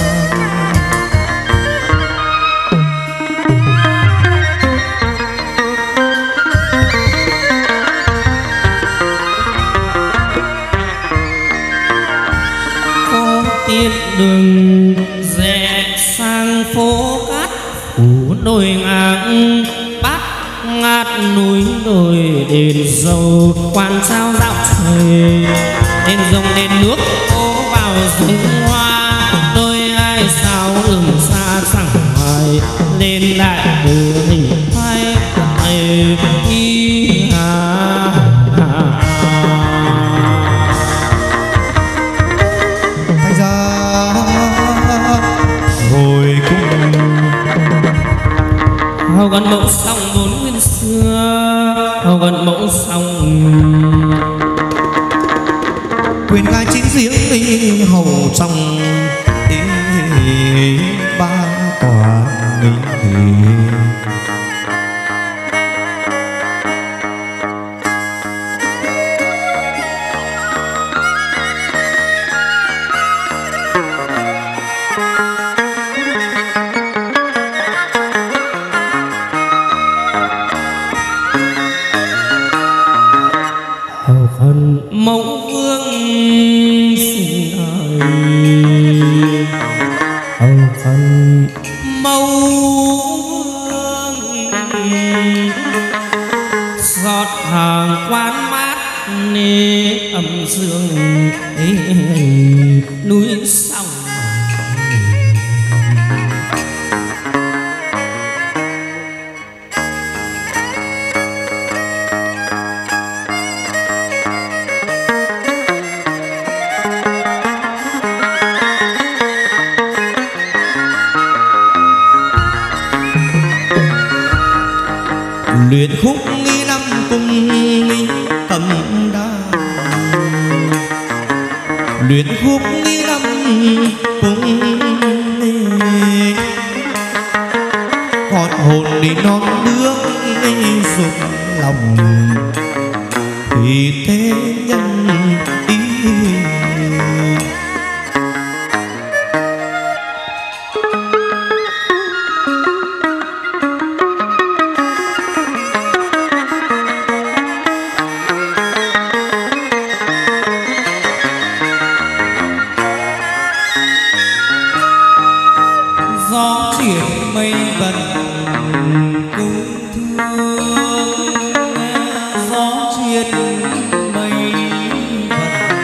tiết đường rẽ sang phố cát phủ đồi ngang bát ngát núi đồi đền dầu quan trao dạo trời đền rồng đền nước cố vào rừng hoa đôi ai sao lừng xa chẳng hoài lên đại từ hình phai ai đi thành ra hồi cung hầu gần mẫu sông bốn nguyên xưa hầu gần mẫu sông quyền gai chính riêng đi hầu trong ba tòa minh thì hầu gần mẫu vương xin ơi hầu gần mẫu vương giọt hàng quan mát nê âm dương núi sông luyện khúc nghi năm cung nghi cầm đa luyện khúc nghi năm cung nghi còn hồn đi non nước rụng lòng thì thế nhân ý. gió chuyển mây bần cung thương, gió chuyển mây bần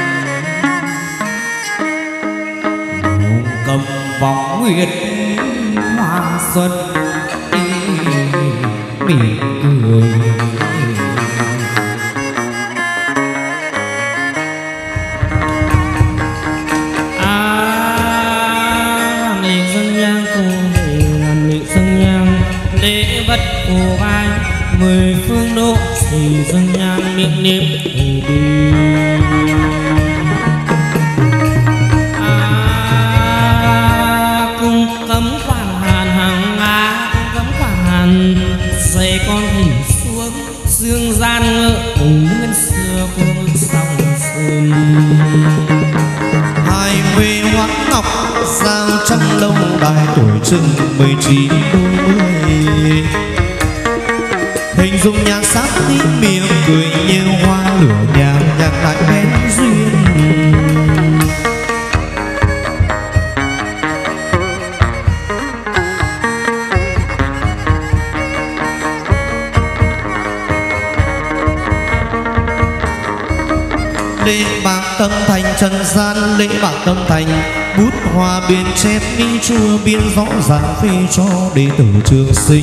cầm vòng nguyệt hoa xuân mỉm cười. Cô vai mười phương độ thì dâng nhang miệng niệm từ bi. Cung cấm quảng hàn hàng Nga, cung cấm quảng hàn dày con hình xuống dương gian ngựa cùng nguyên xưa cô sông sơn. Hai về hoán ngọc sao trong lâu đài tuổi chừng 19 đôi. Hình dung nhan sắc tí miệng cười như hoa lửa nhàn nhạt lại bén duyên. Lễ bạc tâm thành trần gian, lễ bạc tâm thành bút hoa biên chép ni chua biên rõ ràng phê cho đệ tử trường sinh.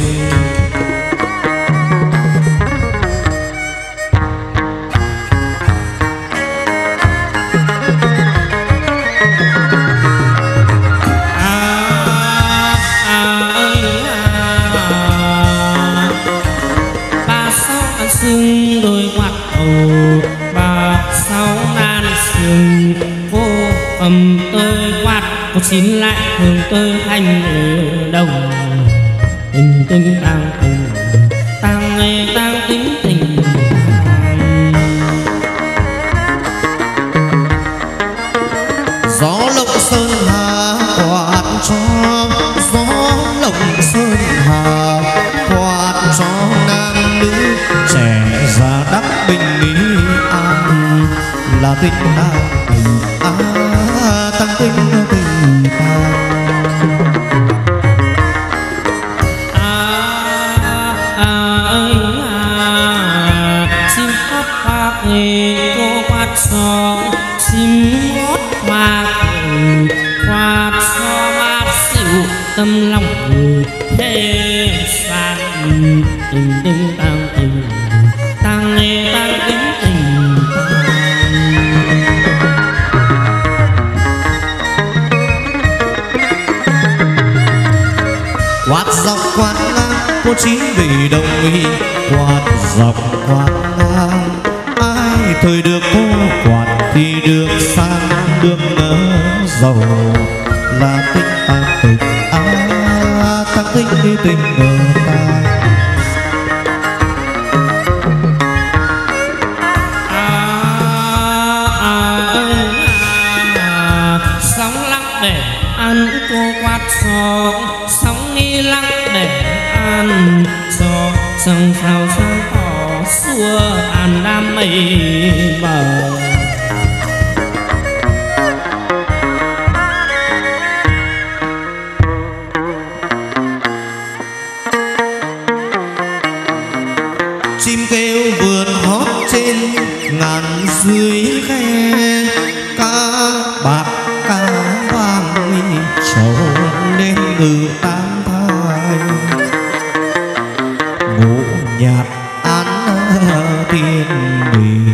Xương đôi quạt đầu ba sáu nan xương vô cầm tơi quạt có chín lại thường tơi hành ở đồng tình tình tang tình tang ngày tang tính tình. Gió lộng sơn hà quạt cho, gió lộng sơn hà quạt cho nam nữ trẻ già đắc bình ý an là tình ta tình tăng tình tình ta. Chim hót hoa cười cô quạt gió, chim hót hoa cười quạt gió mát xỉu tâm lòng người thế gian tình tình tang tình tang nghe tang tính tình. Quạt dọc quạt ngang cô chín vì đồng ý, quạt dọc quạt ngang ai thời được cô quạt thì được sang được nở giàu là tình ta tình tăng tình đi tình người ta. Sóng lặng để ăn cô quạt gió, sóng nghi lặng để ăn gió, sông sao sáng tỏ xua an đam mây bờ. Chim kêu vườn hót trên ngàn dưới khe, cá bạc cá vàng trầu lên ngự tam thai, ngũ nhạc án tiên bì.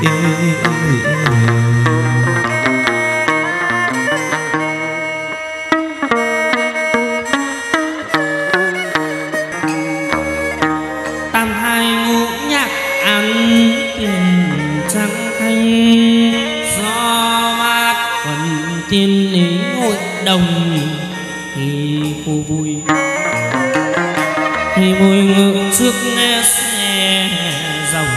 Tam hai ngũ nhạc án tiền trắng thanh, gió mát quần tiên lý hội đồng thì cô vui thì trước nghe xe dòng.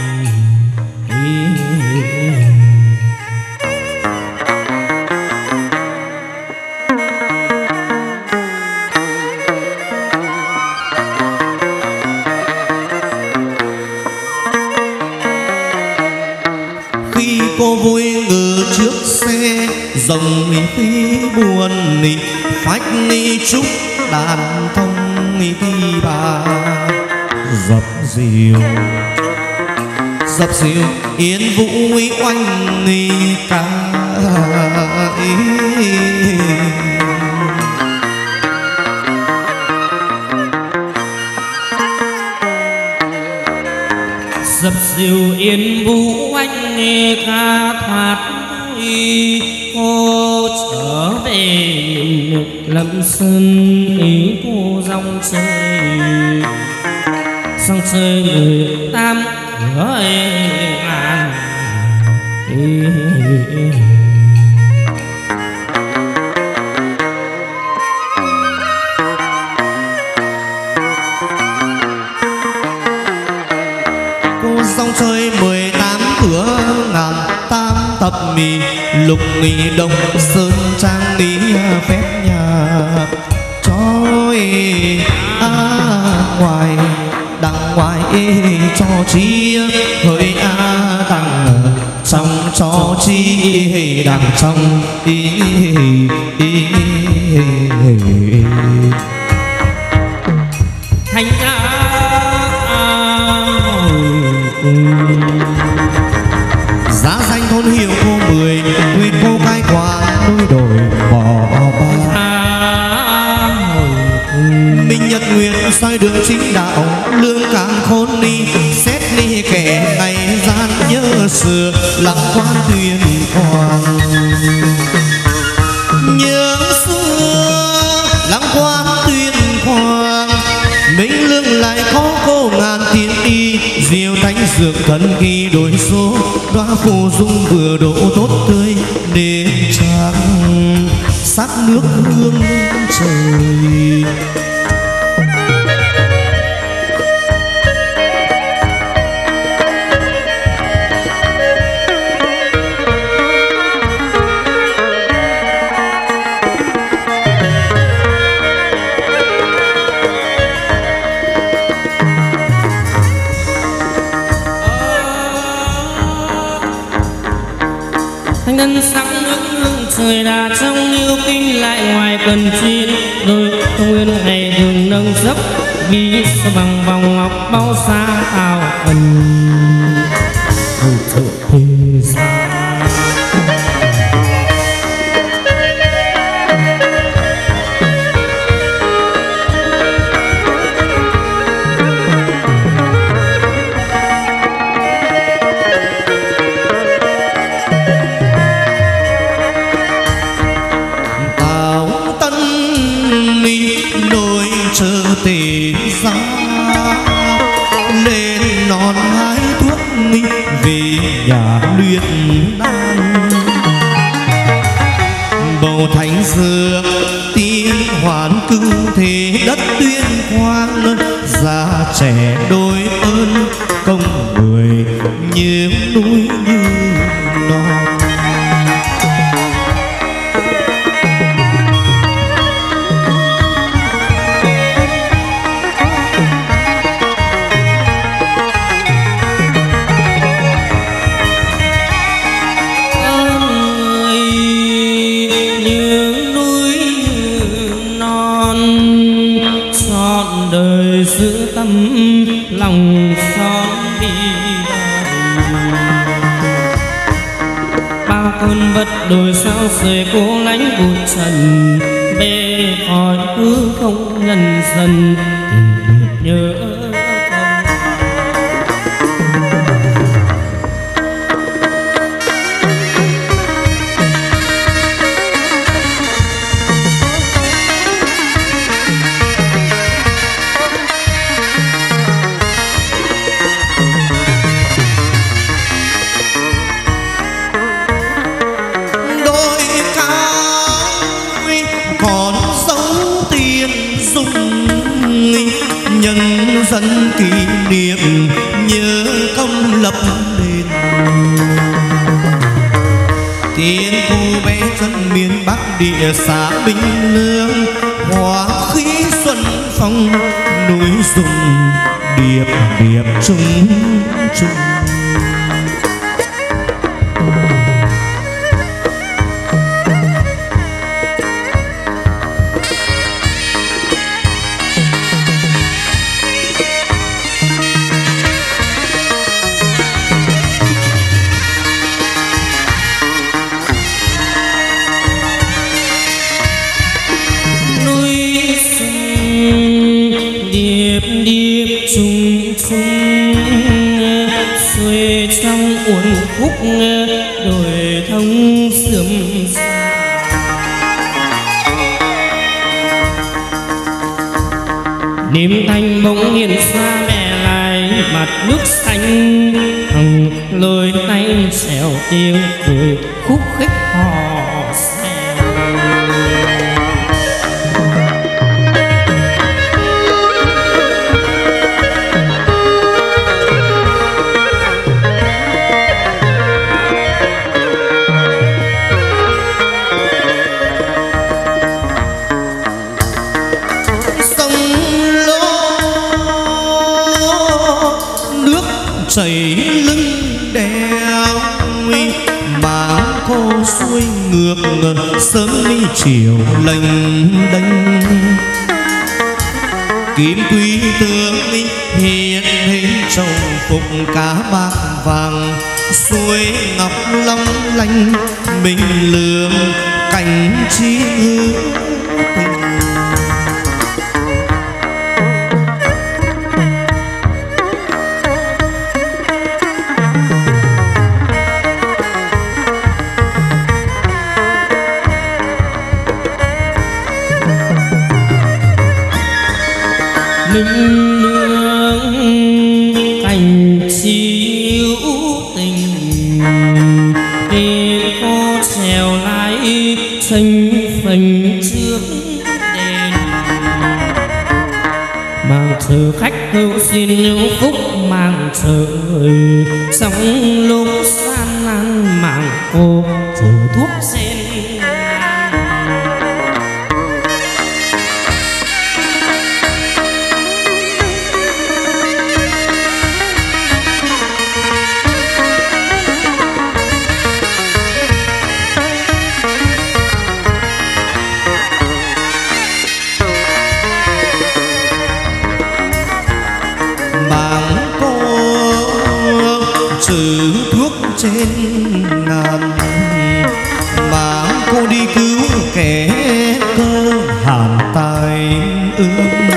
Khi cô vui ngự trước xe dòng khi buồn nị phách ni chúc đàn thông thì bà dập dìu yên vũ oanh ni ca dập dìu yên vũ oanh ni ca thoát cô trở về lâm sơn ý cô dòng chơi người tam ơi ngàn. cô dòng chơi 18 cửa ngàn tam tập mì lục nghị đông sơn trang đi phép nhà trói ngoài đằng ngoài cho chi hỡi đằng trong cho chi đằng trong Thành ra giá danh thôn hiệu cô 10 nguyên cô cai quả đôi đổi bỏ ba minh nhật nguyện soi đường chính đạo lương càng khôn đi xét đi kẻ ngày gian nhớ xưa lạc quan thuyền hoàng nhớ xưa lạc quan thuyền hoàng minh lương lại có cô ngàn tiền y diệu thánh dược thần kỳ đổi số đoá phù dung vừa độ tốt tươi để trang sát nước hương trời. Thanh nhân sáng nước hương trời đã trong yêu kinh lại ngoài cần chuyên đôi không nguyên ngày đường nâng dấp bí bằng vòng ngọc bao xa ảo cần thợ thế gian. tề giá lên non hái thuốc về nhà luyện đan bầu thánh dược tiên hoàn cư thế đất tuyên quang già trẻ đôi ơn công người như núi như non. giữ tâm lòng son đi bao cơn vật đồi sao rời cô lánh bụi trần bê khỏi hư không nhân dần nhớ niệm nhớ công lập đền. Tiếng cô bé dân miền Bắc địa xã Bình Lương, hòa khí xuân phong núi rừng điệp điệp trung trung. Xuôi trong uốn khúc đồi thông sớm xa. Niềm thanh bỗng hiện xa mẹ lại mặt nước xanh, thằng lôi tay xèo tiếng cười khúc khích hò xe. Chảy lưng đèo mà cô xuôi ngược sớm đi chiều lênh đênh. Kim quý tướng hiện hình trong phục cá bạc vàng, xuôi ngọc long lanh mình lường cảnh chi hữu tình. Linh nương cảnh chiếu tình, để cô trèo lái xanh phành trước đèn. Mang chờ khách hữu xin hữu phúc mang trời, sóng lúc san lan mang cô chờ thuốc sen. Trừ thuốc trên ngàn, mang cô đi cứu kẻ cơ hàn tai ương.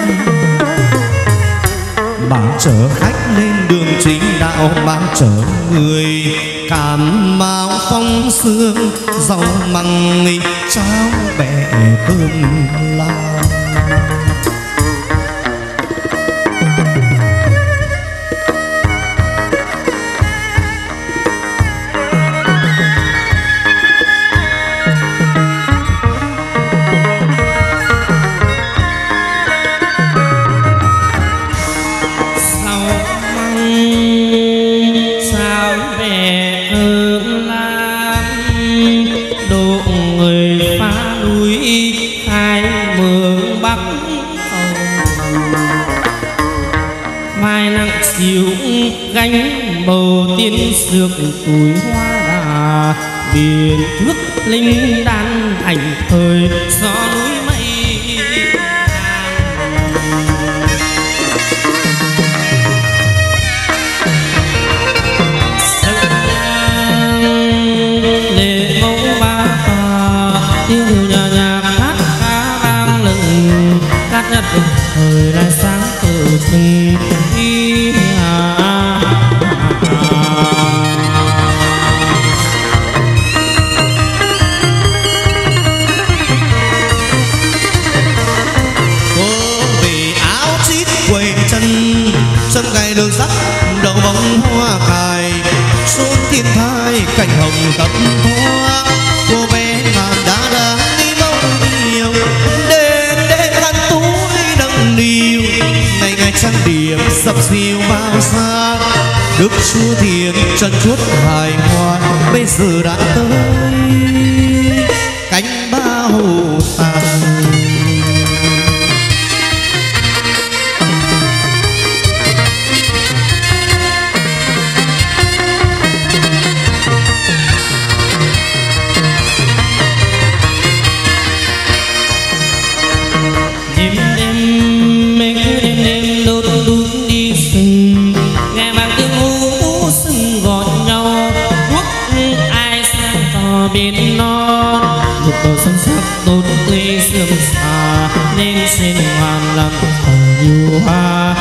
Mang chở khách lên đường chính đạo, mang chở người Cà Mau phong sương, rau măng cháo bẹ cơm lao. Gánh bầu tiên dược túi hoa đà, biển thước linh đan thành thời gió núi mây. Lệ mẫu ba tòa tiếng nhà nhạc hát ca vang lừng, cát nhật thời lại sáng từ từng đi chân gầy đường sắt đầu bóng hoa cài, xuống thiên thai cảnh hồng tấp hoa. Cô bé mà đã đi mong nhiều, đến khăn túi đằng niu ngày ngày trang điểm dập diều bao xa. Đức Chúa Thiên trần chuốt hài hòa bây giờ đã tới cánh bao tàn. bên non một bầu sông sắc tốt tươi sương xa nên xin hoàn làm nhiều hoa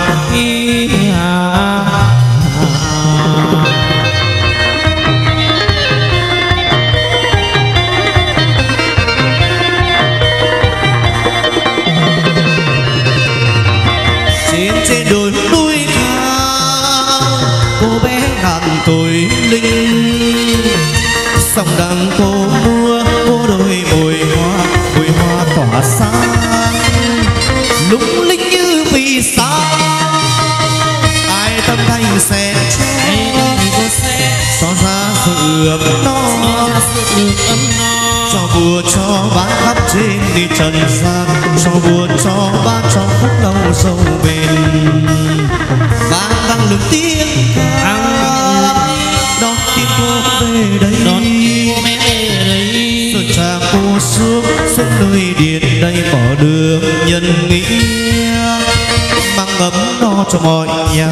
trên đồi núi cao cô bé ngàn tuổi linh sông đằng cô mưa cô đôi mùi hoa tỏa sáng lung linh như vì sao ai tâm thanh sẽ cho ra sự ấm no cho vua cho bác khắp trên đi trần gian cho vua cho bác cho phúc lâu sâu bền vang lừng tiếng ca đón tin cô về đây rồi cha cô xuống nơi điện đây bỏ đường nhân nghĩa mang ấm no cho mọi nhà.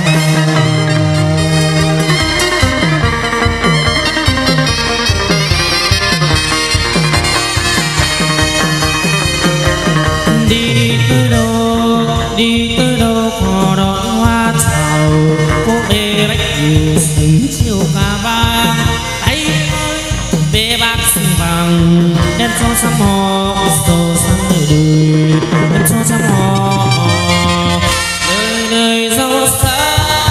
Đi tới đâu có đón hoa chào cô bê bách nhiều sừng chiều cà vàng tay ơi bê bác sừng vàng đem cho trăm họ sầu sang đời đời đem cho trăm họ đời đời giàu sang.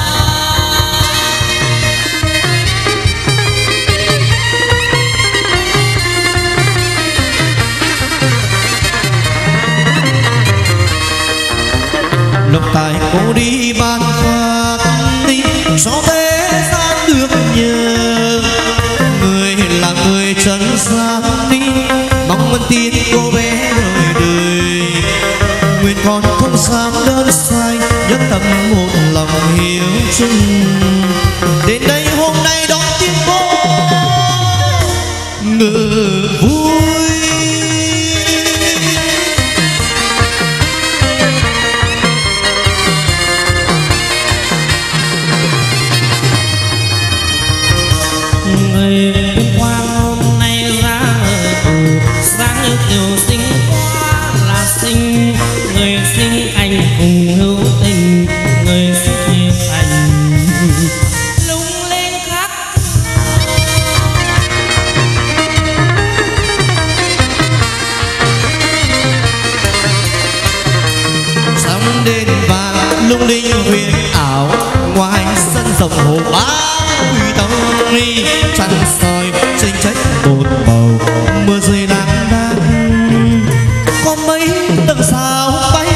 Lộc tài cô đi ban phát đi cho thế gian được nhờ người là người trần gian đi mong ơn tin cô bé đời đời nguyện con không dám đơn sai nhất tâm một lòng hiếu chung đến đây hôm nay đón tin cô ngự vui. Điều sinh quá là sinh người sinh anh cùng hữu tình người sinh hiệp thành lung lên khắc sóng đêm vàng lung linh huyền ảo ngoài sân rộng hồ bão quỳ tông ly chăn soi tranh trách một bầu mưa rơi đang có mấy tầng sao bay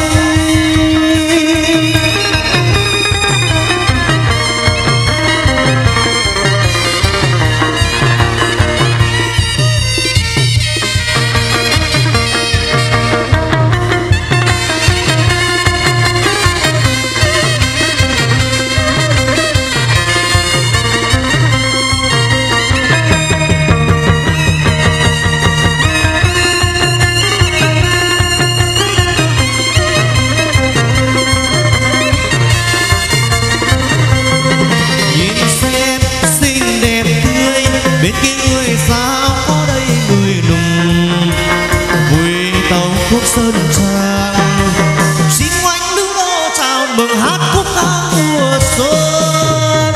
bên kia người sao có đây người lùng vui tàu khúc sơn tràng xin oanh nữ đô chào mừng hát khúc ca mùa xuân.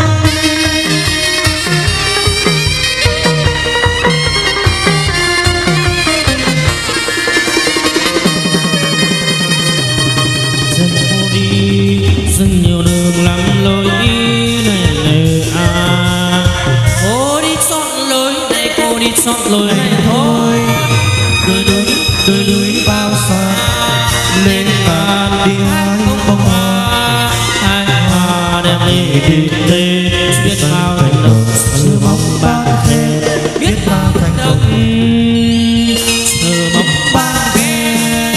dân cô đi dân nhiều đường lắm lối này à cô đi chọn lối này thôi đôi núi bao xa lên bàn đi hai bông hoa đi tê biết bao thành đồng sơ mong ban khen biết bao thành đồng sơ mong ban khen.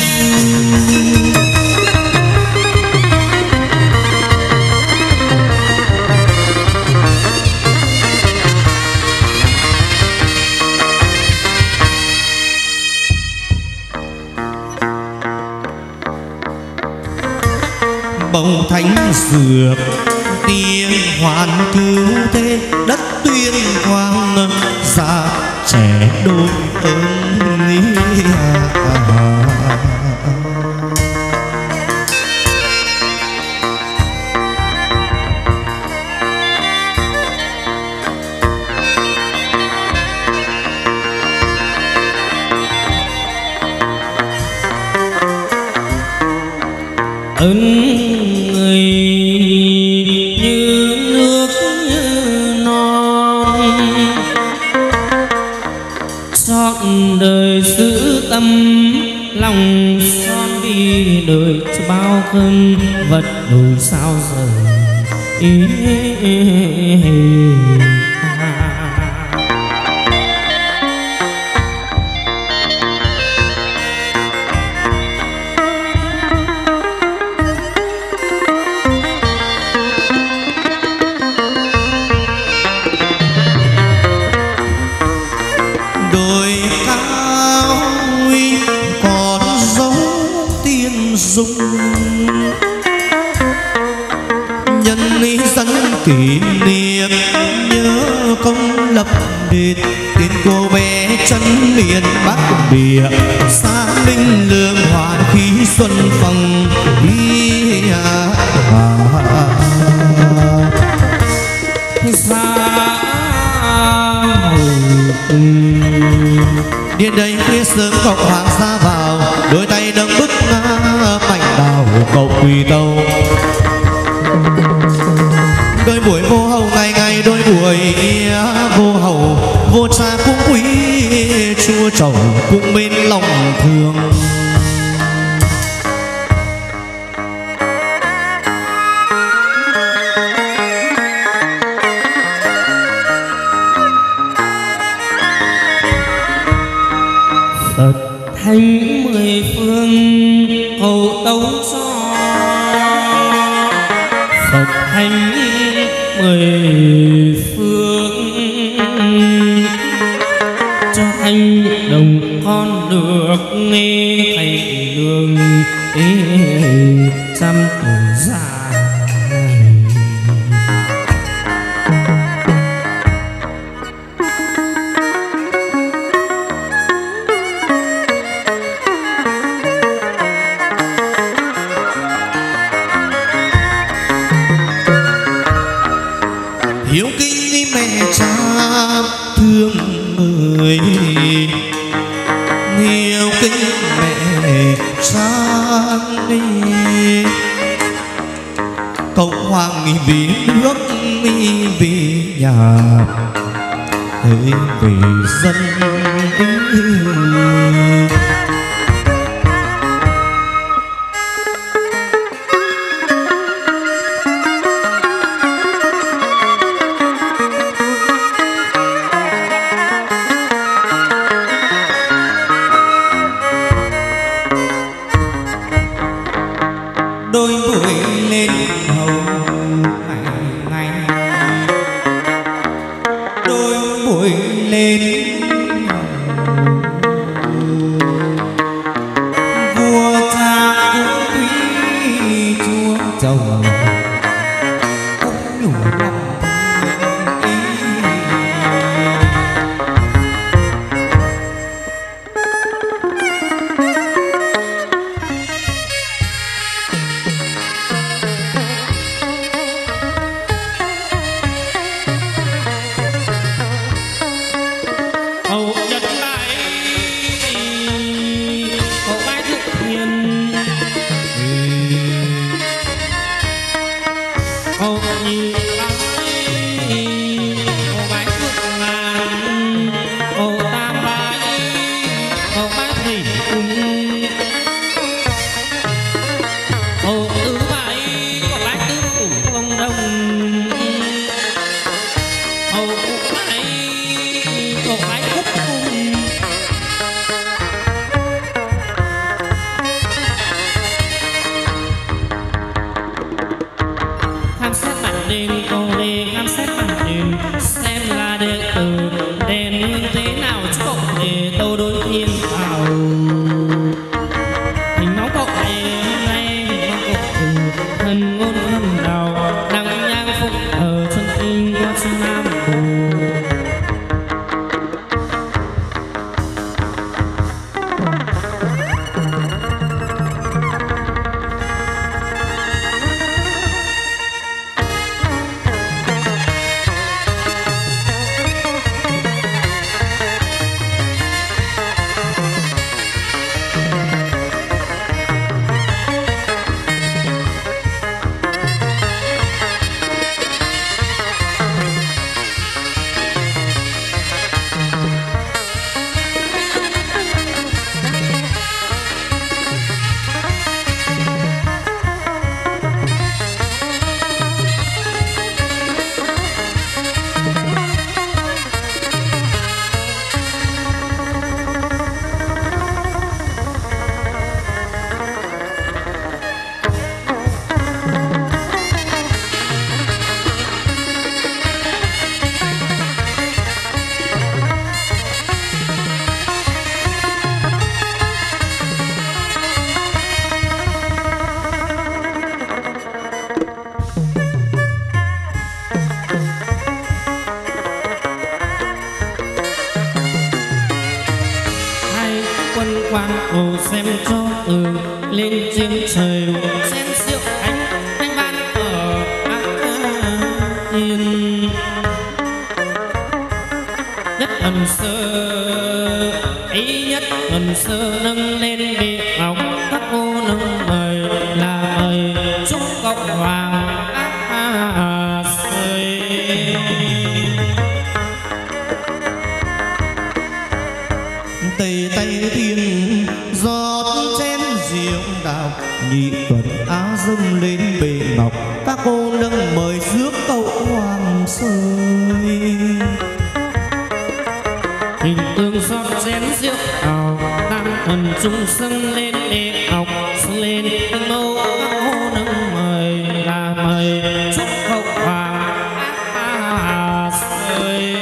Bầu thánh dược tiếng hoàn cứu thế đất tuyên quang già trẻ đôi ơn nghĩa. ơn người như nước như non chọn đời giữ tâm lòng son đi đời cho bao cơn vật đổi sao giờ nhân lý dân kỷ niệm nhớ công lập đền tên cô bé chân miền Bắc địa xa minh lương hoàn khí xuân phong điên đây phía sớm cộng hoàng ra vào đôi tay nâng bức mảnh đào cầu quỳ tâu đôi buổi vô hầu ngày ngày đôi buổi vô hầu vô cha cũng quý chua chồng cũng bên lòng thương. Phật thánh mười phương hầu tấu cho Phật thánh mười phương cho anh đồng con được nghe thầy đường trăm tuổi già. Hiếu kính mẹ cha thương người hiếu kính mẹ cha đi cậu hoàng vì nước vì nhà vì dân đôi buổi lên hầu ngày ngày đôi buổi lên vua cha cũng quý chúa chồng cũng nhủ lòng hầu nhật lại hầu bái thượng hiền hầu nhị bái hầu bái thượng ngàn hầu tam bái hầu bái thủy cung hầu tứ bái hầu bái tứ phủ ông đông thiên nhất ẩn sơ ấy nhất ẩn sơ nâng lên bị ngọc các cô nâng mời là mời chúc cộng hoàng sơi. Tây Tây Thiên giọt chén rượu đào nhị tuần á dâng lên bệ ngọc các cô nâng mời rước cậu hoàng sơi. Hình tương giọt chén rượu đào tam thần trung dâng lên bệ ngọc lên từng mâu các cô nâng mời là mời chúc cậu hoàng sơi.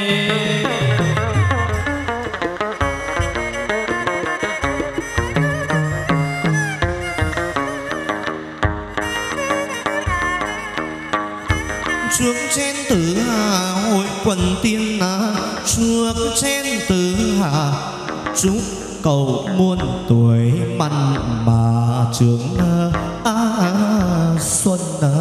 Trước chén tử hà hội quần tiên trước chén tử hà chúc cầu muôn tuổi mặn mà trường xuân.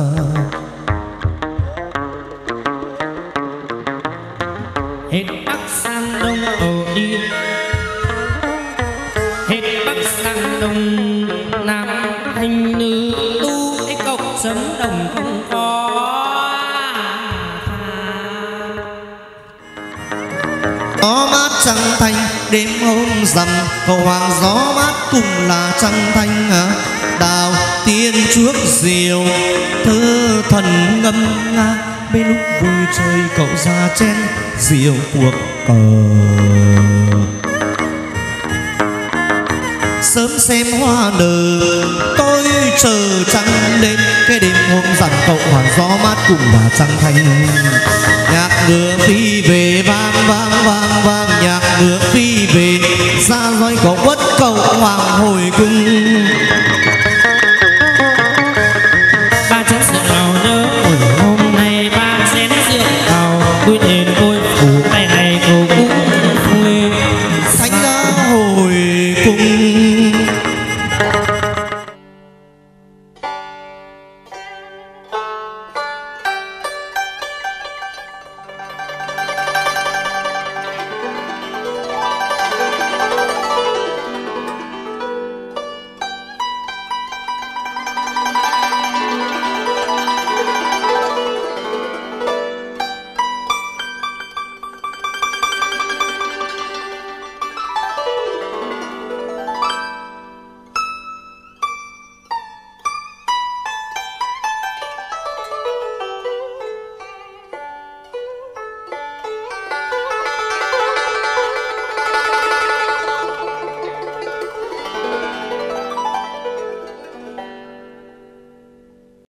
Hết bắc sang đông ồ đi hết bắc sang đông nam thanh nữ tu cái cọc chấm đồng không có. Gió mát trăng thanh đêm hôm rằm cầu hoàng gió mát cùng là trăng thanh đào tiên chuốc diều thơ thần ngâm nga bên lúc vui chơi cậu ra chén rượu cuộc cờ. Sớm xem hoa nở tôi chờ trăng lên cái đêm hôm rằm cậu hoàng gió mát cùng là trăng thanh. Nhạc ngựa phi về vang vang vang vang nhạc ngựa phi về ra roi cậu quất cậu hoàng hồi cung.